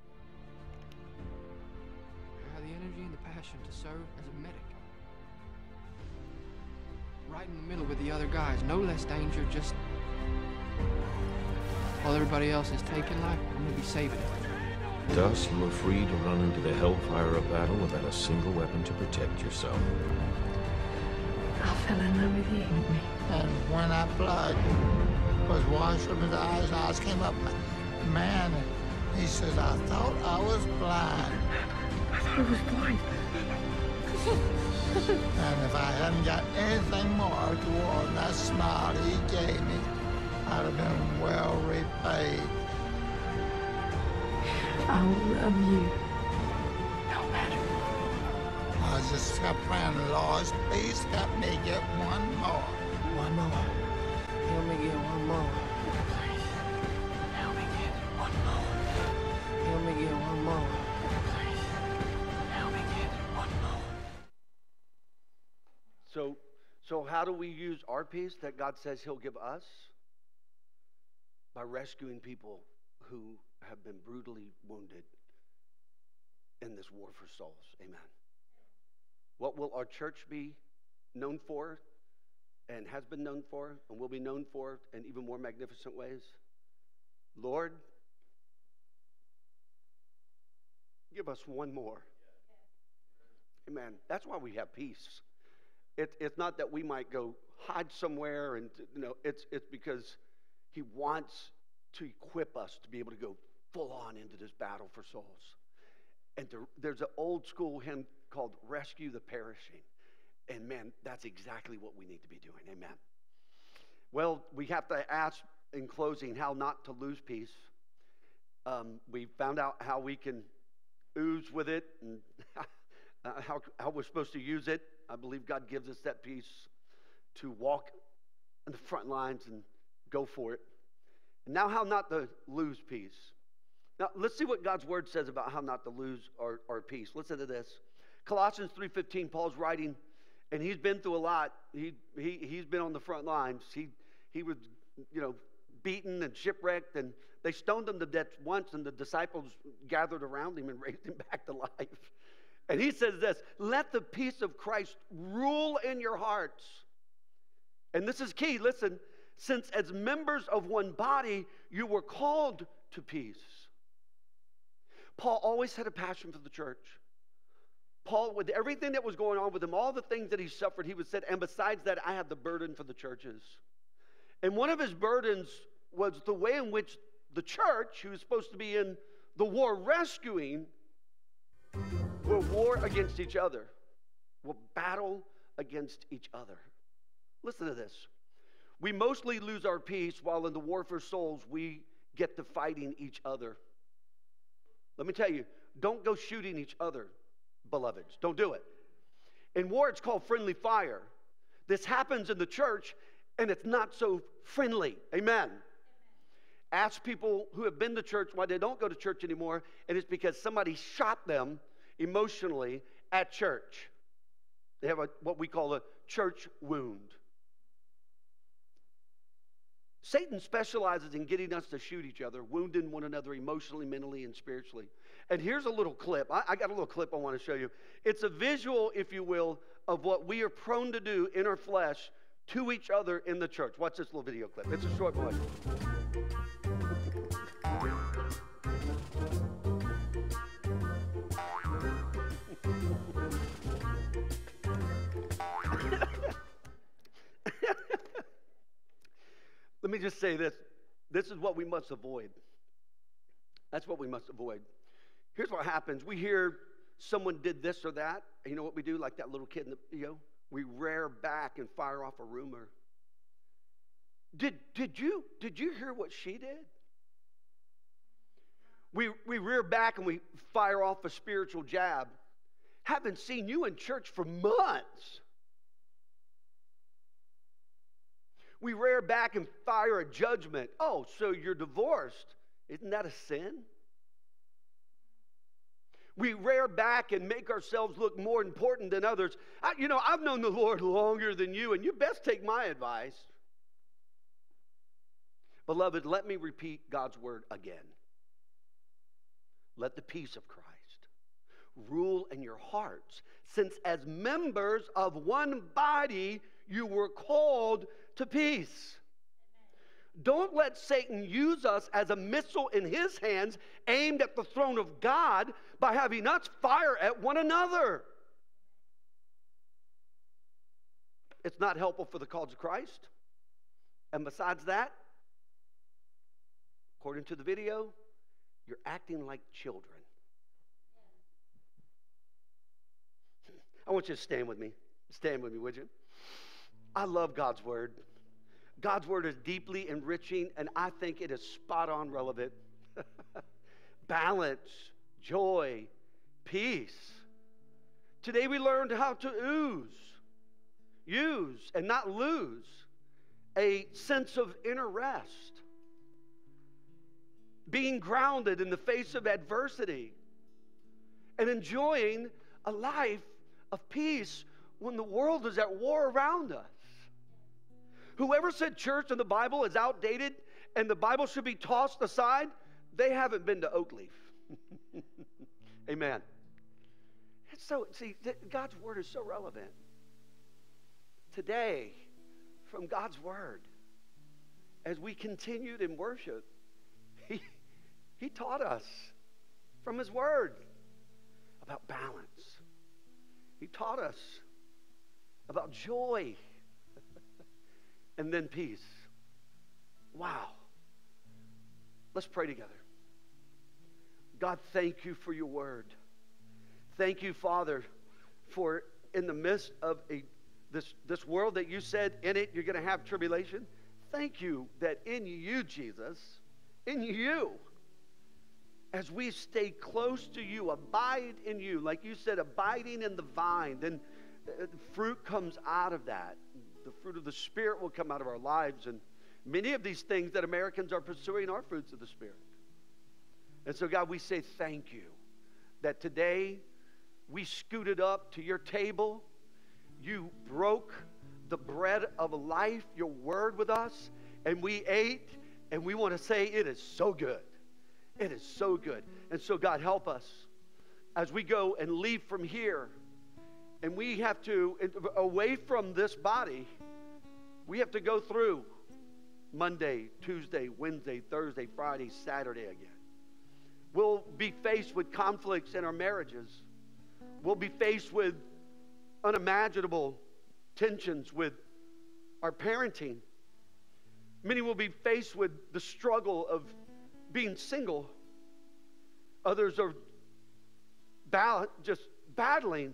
[SPEAKER 7] I have the energy and the passion to serve as a medic. Right in the middle with the other guys. No less danger, just while everybody else is taking life, I'm gonna be saving it.
[SPEAKER 8] Thus, you are free to run into the hellfire of battle without a single weapon to protect yourself.
[SPEAKER 6] I fell in love with you.
[SPEAKER 4] And when that blood was washed from his eyes, and eyes came up, man, he says, I thought I was blind.
[SPEAKER 6] I thought I was blind.
[SPEAKER 4] And if I hadn't got anything more toward that smile he gave me, I'd have been well repaid.
[SPEAKER 6] I will love you. No matter.
[SPEAKER 4] I just kept praying, Lord, please help me get one more.
[SPEAKER 7] One more. Help me get one more.
[SPEAKER 6] Please. Help me get one more.
[SPEAKER 7] Help me get one more.
[SPEAKER 6] Please. Help me get one more.
[SPEAKER 3] So how do we use our peace that God says he'll give us? By rescuing people who have been brutally wounded in this war for souls. Amen. What will our church be known for, and has been known for, and will be known for in even more magnificent ways? Lord, give us one more. Amen. That's why we have peace. It's not that we might go hide somewhere, and it's because he wants to equip us to be able to go full on into this battle for souls. And there's an old school hymn called Rescue the Perishing. And man, that's exactly what we need to be doing. Amen. Well, we have to ask in closing how not to lose peace. We found out how we can ooze with it and how we're supposed to use it. I believe God gives us that peace to walk in the front lines and go for it. And now how not to lose peace. Now let's see what God's word says about how not to lose our peace. Listen to this. Colossians 3:15, Paul's writing, and he's been through a lot. He's been on the front lines. He was, beaten and shipwrecked, and they stoned him to death once, and the disciples gathered around him and raised him back to life. And he says this, let the peace of Christ rule in your hearts. And this is key, listen, since as members of one body, you were called to peace. Paul always had a passion for the church. Paul, with everything that was going on with him, all the things that he suffered, he would say, and besides that, I had the burden for the churches. And one of his burdens was the way in which the church, who was supposed to be in the war rescuing, will war against each other, will battle against each other. Listen to this. We mostly lose our peace while in the war for souls, we get to fighting each other. Let me tell you, don't go shooting each other, beloveds. Don't do it. In war, it's called friendly fire. This happens in the church, and it's not so friendly. Amen. Ask people who have been to church why they don't go to church anymore, and it's because somebody shot them emotionally at church. They have what we call a church wound. Satan specializes in getting us to shoot each other, wounding one another emotionally, mentally, and spiritually. And here's a little clip. I got a little clip I want to show you. It's a visual, if you will, of what we are prone to do in our flesh to each other in the church. Watch this little video clip. It's a short one. Let me just say this. This is what we must avoid. That's what we must avoid. Here's what happens. We hear someone did this or that. And you know what we do? Like that little kid in the video? We rear back and fire off a rumor. Did you hear what she did? We rear back and we fire off a spiritual jab. Haven't seen you in church for months. We rear back and fire a judgment. Oh, so you're divorced. Isn't that a sin? We rear back and make ourselves look more important than others. I've known the Lord longer than you, and you best take my advice. Beloved, let me repeat God's word again. Let the peace of Christ rule in your hearts, since as members of one body you were called to peace. Don't let Satan use us as a missile in his hands aimed at the throne of God by having us fire at one another. It's not helpful for the cause of Christ. And besides that, according to the video, you're acting like children. I want you to stand with me. Stand with me, would you? I love God's word. God's word is deeply enriching, and I think it is spot on relevant. Balance, joy, peace. Today we learned how to use, and not lose a sense of inner rest. Being grounded in the face of adversity and enjoying a life of peace when the world is at war around us. Whoever said church in the Bible is outdated and the Bible should be tossed aside, they haven't been to Oakleaf. Amen. It's so, God's word is so relevant. Today, from God's word, as we continued in worship, He taught us from His word about balance. He taught us about joy and then peace. Wow. Let's pray together. God, thank you for your word. Thank you, Father, for in the midst of this world that you said in it you're going to have tribulation. Thank you that in you, Jesus, in you, as we stay close to you, abide in you, like you said, abiding in the vine, then fruit comes out of that. The fruit of the Spirit will come out of our lives. And many of these things that Americans are pursuing are fruits of the Spirit. And so, God, we say thank you that today we scooted up to your table. You broke the bread of life, your word with us, and we ate, and we want to say it is so good. It is so good. And so, God, help us as we go and leave from here. And we have to, away from this body, we have to go through Monday, Tuesday, Wednesday, Thursday, Friday, Saturday again. We'll be faced with conflicts in our marriages. We'll be faced with unimaginable tensions with our parenting. Many will be faced with the struggle of being single. Others are just battling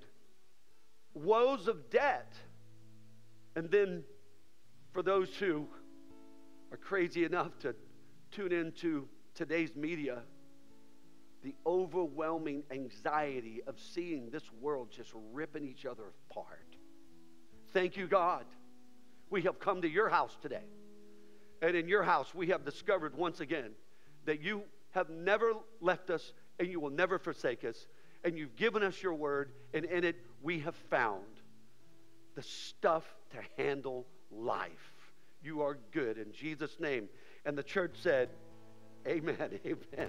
[SPEAKER 3] woes of debt. And then for those who are crazy enough to tune into today's media, the overwhelming anxiety of seeing this world just ripping each other apart. Thank you, God. We have come to your house today. And in your house, we have discovered once again that you have never left us and you will never forsake us. And you've given us your word, and in it we have found the stuff to handle life. You are good in Jesus' name. And the church said, amen, amen.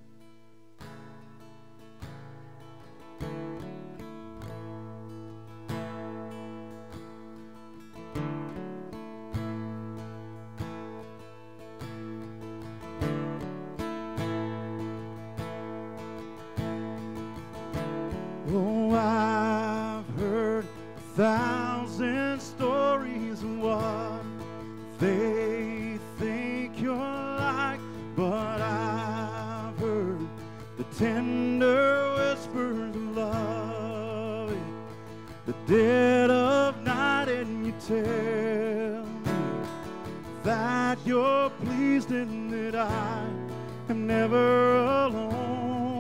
[SPEAKER 2] Oh, I've heard 1,000 stories of what they think you're like, but I've heard the tender whispers of love in the dead of night, and you tell me that you're pleased and that I am never alone.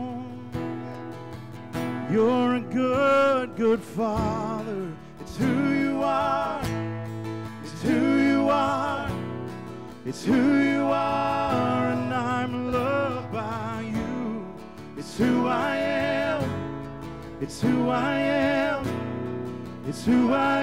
[SPEAKER 2] You're a good, good Father. It's who you are. It's who you are. It's who you are, and I'm loved by you. It's who I am. It's who I am. It's who I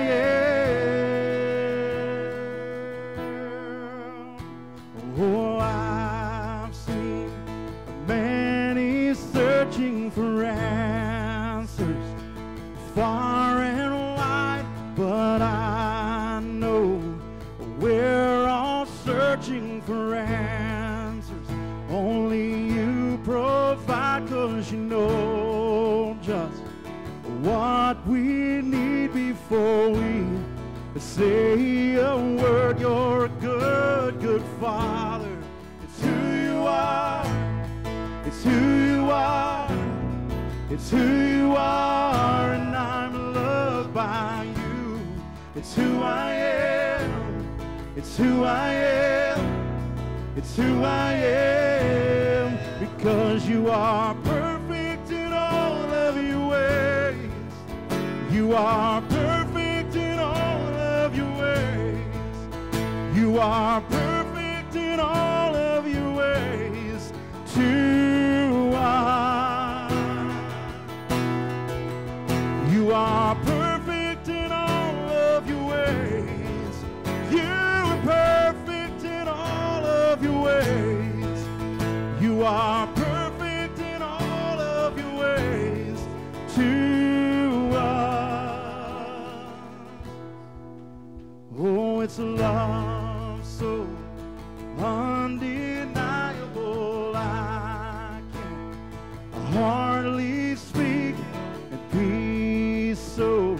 [SPEAKER 2] am. Oh, I've seen many searching for answers far and wide, but I know we're all searching for answers. Only you provide, 'cause you know just what we need before we say a word. You're a good, good Father. It's who you are. It's who you are. It's who you are, and I'm loved by you. It's who I am. It's who I am. It's who I am. Because you are perfect in all of your ways. You are perfect in all of your ways. You are perfect in all of your ways. To us. You are perfect in all of your ways. You are perfect in all of your ways. You are perfect in all of your ways to us. Oh, it's a love so undeniable. I can hardly speak and be so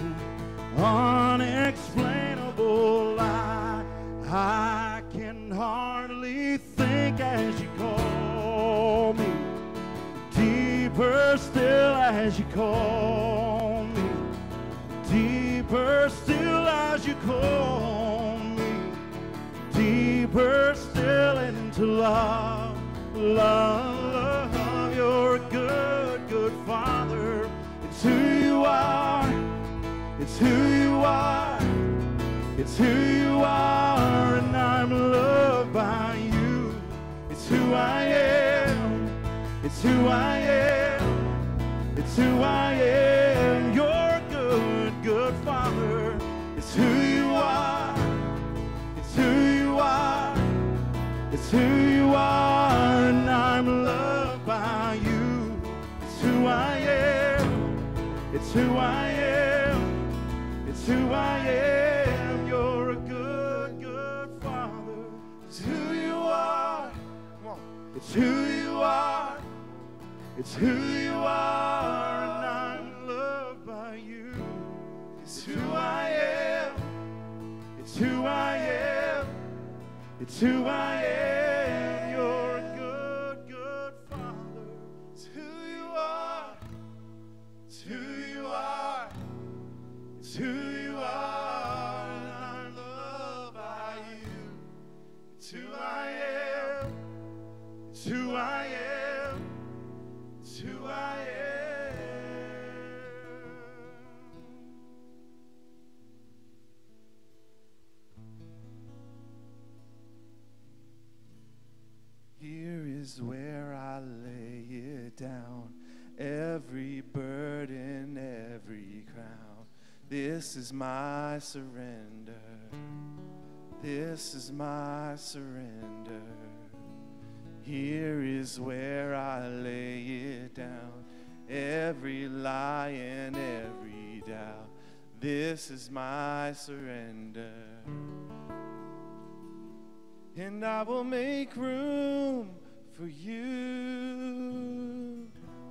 [SPEAKER 2] unexplainable. I can hardly think as you call me, deeper still as you call me, deeper still as you call me, deeper still into love, love. You're a good, good Father. It's who you are. It's who you are. It's who you are, and I'm loved by you. It's who I am. It's who I am. It's who I am. You're a good, good Father. It's who you are. It's who you are. It's who you are, and I'm loved by you. It's who I am. It's who I am. It's who I am. You're a good, good Father. It's who you are. Come on. It's who you are. It's who you are, and I'm loved by you. It's who I am. It's who I am. It's who I am. You're a good, good Father. It's who you are. It's who you are. It's who you are, and I'm loved by you. It's who I am. It's who I am. It's who I am. Here is where I lay it down, every burden, every crown. This is my surrender. This is my surrender. Here is where I lay it down. Every lie and every doubt. This is my surrender. And I will make room for you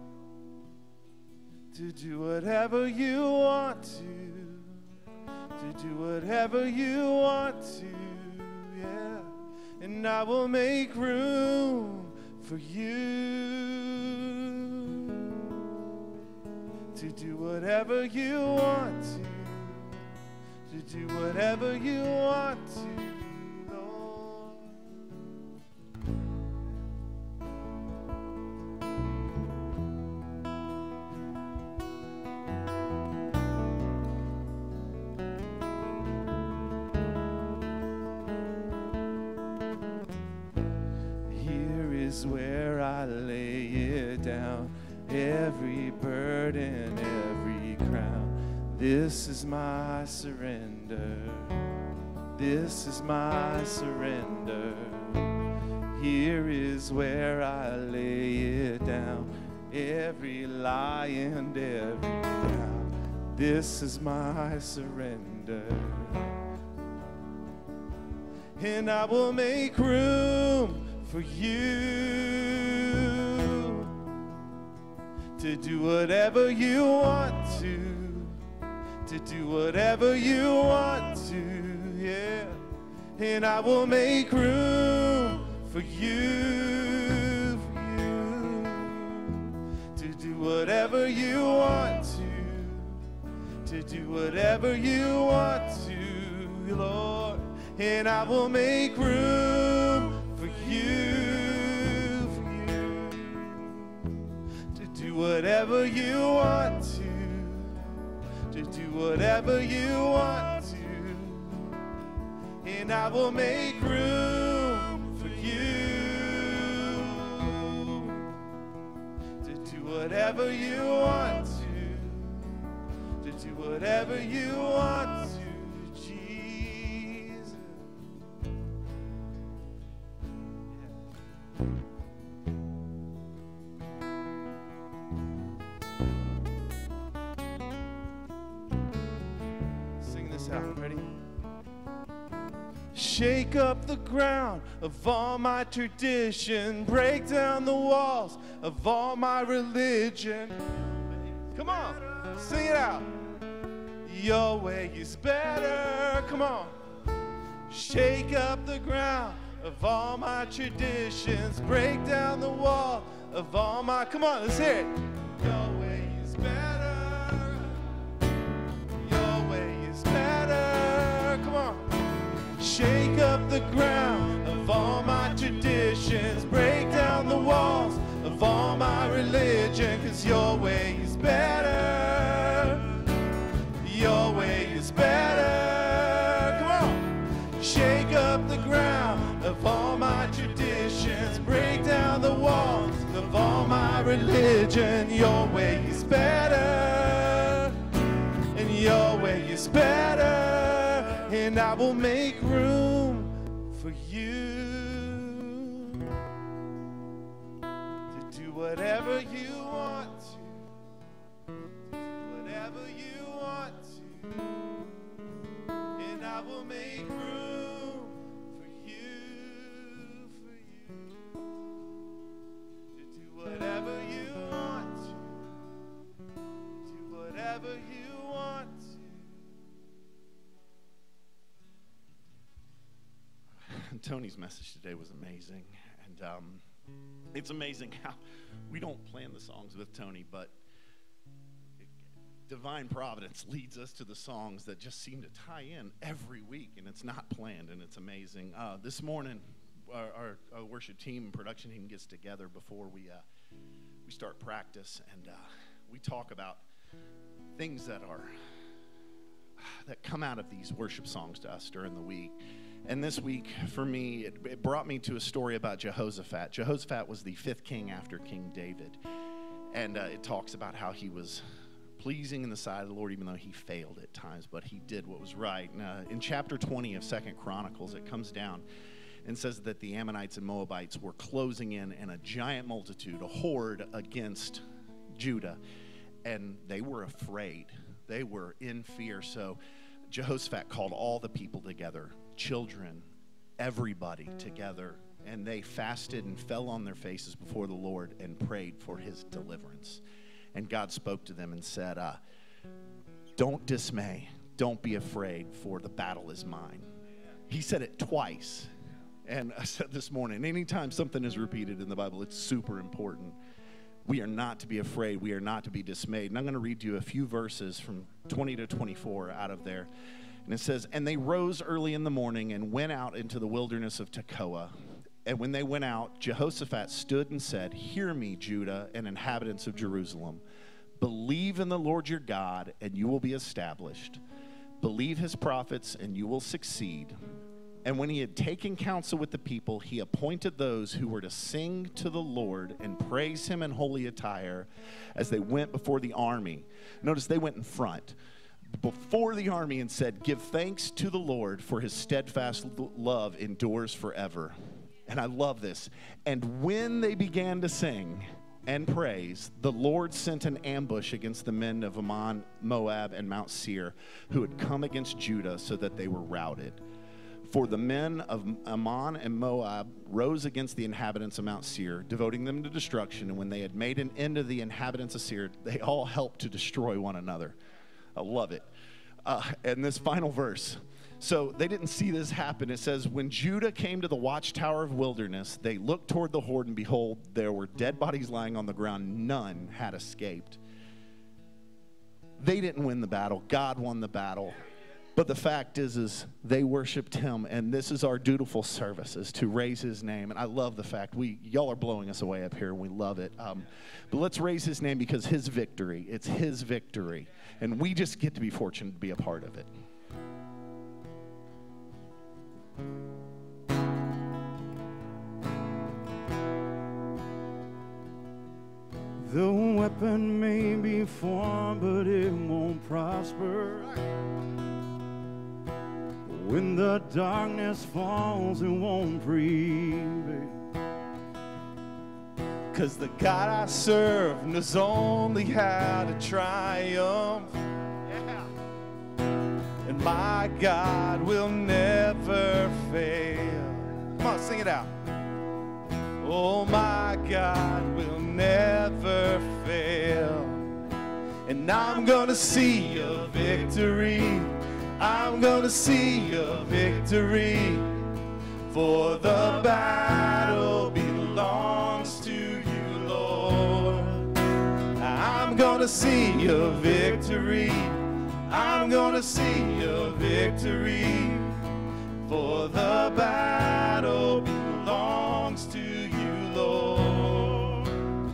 [SPEAKER 2] to do whatever you want to do whatever you want to, yeah. And I will make room for you to do whatever you want to do whatever you want to. Where I lay it down, every burden, every crown. This is my surrender. This is my surrender. Here is where I lay it down, every lie and every doubt. This is my surrender. And I will make room for you to do whatever you want to do whatever you want to, yeah. And I will make room for you to do whatever you want to do whatever you want to, Lord. And I will make room for you to do whatever you want to do whatever you want to. And I will make room for you to do whatever you want to do whatever you want to, Jesus. Sing this out. Ready? Shake up the ground of all my tradition. Break down the walls of all my religion. Come on, sing it out. Your way is better. Come on. Shake up the ground of all my traditions. Break down the wall of all my... Come on, let's hear it. Your way is better. Your way is better. Come on. Shake up the ground of all my traditions. Break down the walls of all my religion. 'Cause your way is better. Your way is better. Come on. Shake up the ground of all my traditions. Break down the walls of all my religion. Your way is better. And your way is better. And I will make room for you to do whatever you want to do whatever you want to. And I will make room for you to do whatever you want to do whatever you want to.
[SPEAKER 9] Tony's message today was amazing, and it's amazing how we don't plan the songs with Tony, but divine providence leads us to the songs that just seem to tie in every week, and it's not planned, and it's amazing. This morning, our worship team and production team gets together before we start practice, and we talk about things that come out of these worship songs to us during the week. And this week, for me, it brought me to a story about Jehoshaphat. Jehoshaphat was the 5th king after King David. And it talks about how he was pleasing in the sight of the Lord, even though he failed at times, but he did what was right. And, in chapter 20 of 2 Chronicles, it comes down and says that the Ammonites and Moabites were closing in a giant multitude, a horde against Judah, and they were afraid. They were in fear. So Jehoshaphat called all the people together, children, everybody together, and they fasted and fell on their faces before the Lord and prayed for his deliverance. And God spoke to them and said, don't dismay, don't be afraid, for the battle is mine. He said it twice. And I said this morning, anytime something is repeated in the Bible, it's super important. We are not to be afraid. We are not to be dismayed. And I'm going to read you a few verses from 20 to 24 out of there. And it says, and they rose early in the morning and went out into the wilderness of Tekoa. And when they went out, Jehoshaphat stood and said, hear me, Judah and inhabitants of Jerusalem. Believe in the Lord your God, and you will be established. Believe his prophets, and you will succeed. And when he had taken counsel with the people, he appointed those who were to sing to the Lord and praise him in holy attire as they went before the army. Notice they went in front before the army and said, give thanks to the Lord, for his steadfast love endures forever. And I love this. And when they began to sing and praise, the Lord sent an ambush against the men of Ammon, Moab, and Mount Seir, who had come against Judah, so that they were routed. For the men of Ammon and Moab rose against the inhabitants of Mount Seir, devoting them to destruction. And when they had made an end of the inhabitants of Seir, they all helped to destroy one another. I love it. And this final verse. So they didn't see this happen. It says, when Judah came to the watchtower of wilderness, they looked toward the horde, and behold, there were dead bodies lying on the ground. None had escaped. They didn't win the battle. God won the battle. But the fact is they worshiped him, and this is our dutiful service, is to raise his name. And I love the fact y'all are blowing us away up here, and we love it. But let's raise his name, because his victory, it's his victory. And we just get to be fortunate to be a part of it.
[SPEAKER 1] The weapon may be formed, but it won't prosper. When the darkness falls, it won't prevail.
[SPEAKER 2] 'Cause the God I serve knows only how to triumph.
[SPEAKER 9] Yeah.
[SPEAKER 2] And my God will never fail. Come on, sing it out. Oh, my God will never fail. And I'm gonna see a victory. I'm gonna see a victory. For the battle belongs to you, Lord. I'm gonna see a victory. I'm gonna see a victory. For the battle belongs to you, Lord.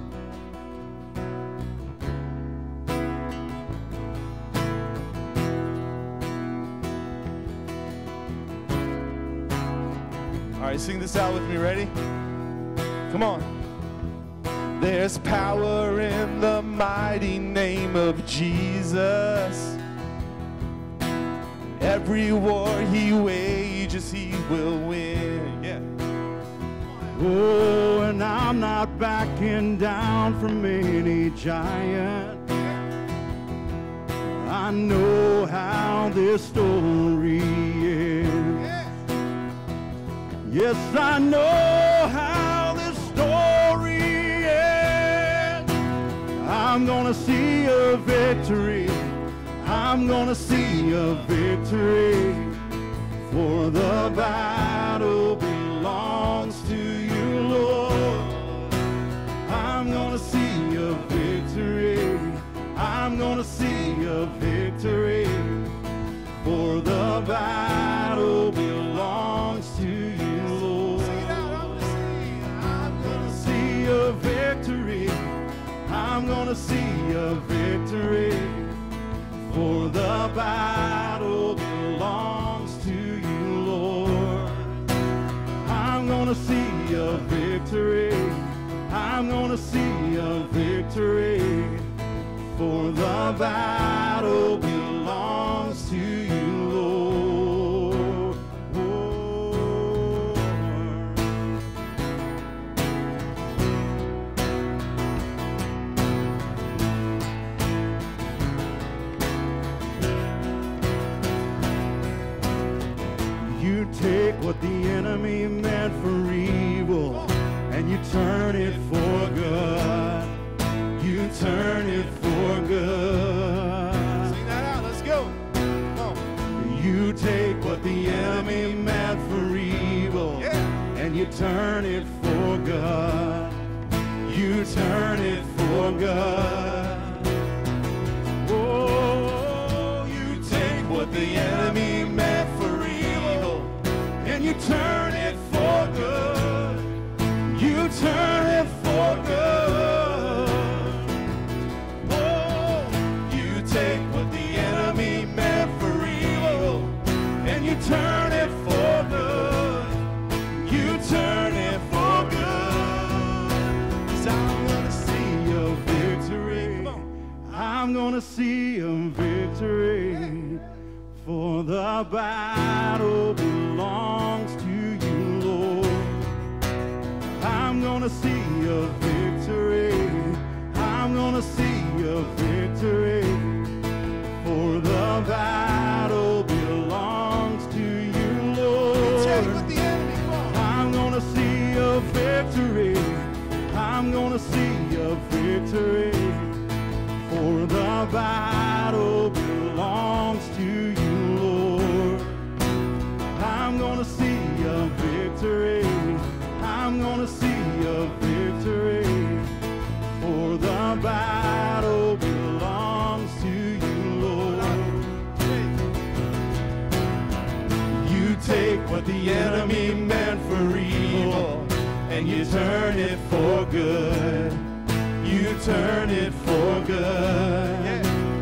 [SPEAKER 2] All right, sing this out with me. Ready? Come on. There's power in the mighty name of Jesus. Every war he wages, he will win. Yeah.
[SPEAKER 1] Oh, and I'm not backing down from any giant. I know how this story ends. Yes, I know how this story ends. I'm gonna see a victory. I'm gonna see a victory. For the battle belongs to you, Lord. I'm gonna see a victory. I'm gonna see a victory. For the battle belongs to you, Lord. I'm gonna see a victory. I'm gonna see a victory. For the battle belongs to you, Lord. I'm gonna see a victory. I'm gonna see a victory.
[SPEAKER 2] for the battle belongs to you, Lord. You take what the enemy meant for evil and you turn it for good. You turn it for good. Sing that out, let's go. Come on. You take what the enemy meant for evil, and you turn it for good. You turn it for good. Oh, you take what the enemy meant for evil, and you turn it for good. You turn it for good. You turn it for good. You turn it for good. 'Cause I'm gonna see your victory. I'm gonna see your victory. For the battle belongs to you, Lord. I'm gonna see your victory. I'm gonna see your victory. For the battle belongs to you, Lord. I'm gonna see your victory. I'm gonna see your victory. For the battle belongs to you, Lord. I'm gonna see your victory. I'm gonna see your victory. For the battle belongs to you, Lord. You take what the enemy meant for evil, and you turn it for good. You turn it for good.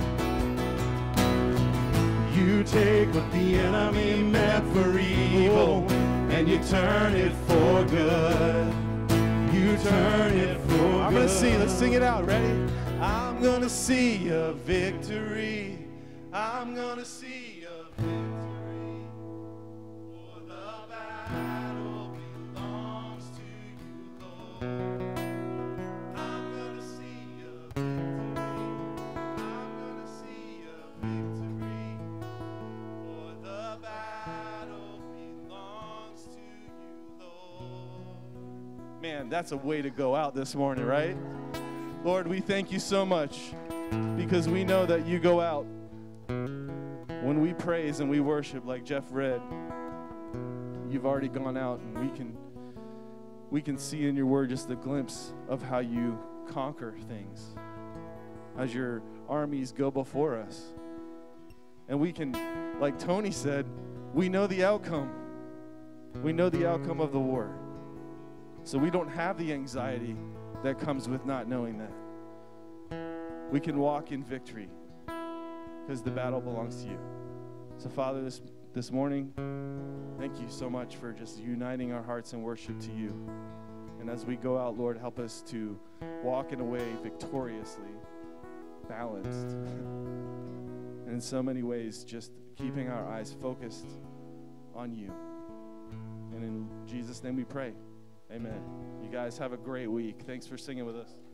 [SPEAKER 2] You take what the enemy meant for evil, and you turn it for good. You turn it for good. I'm gonna sing. Let's sing it out. Ready? I'm gonna see a victory. I'm gonna see a victory. For the battle belongs to you, Lord. I'm gonna see a victory. I'm gonna see a victory. For the battle belongs to you, Lord. Man, that's a way to go out this morning, right? Lord, we thank you so much because we know that you go out when we praise and we worship like Jeff read. You've already gone out, and we can see in your word just a glimpse of how you conquer things as your armies go before us. And we can, like Tony said, we know the outcome. We know the outcome of the war. So we don't have the anxiety that comes with not knowing that. We can walk in victory because the battle belongs to you. So Father, this morning, thank you so much for just uniting our hearts in worship to you. And as we go out, Lord, help us to walk in a way victoriously, balanced, and in so many ways just keeping our eyes focused on you. And in Jesus' name we pray. Amen. You guys have a great week. Thanks for singing with us.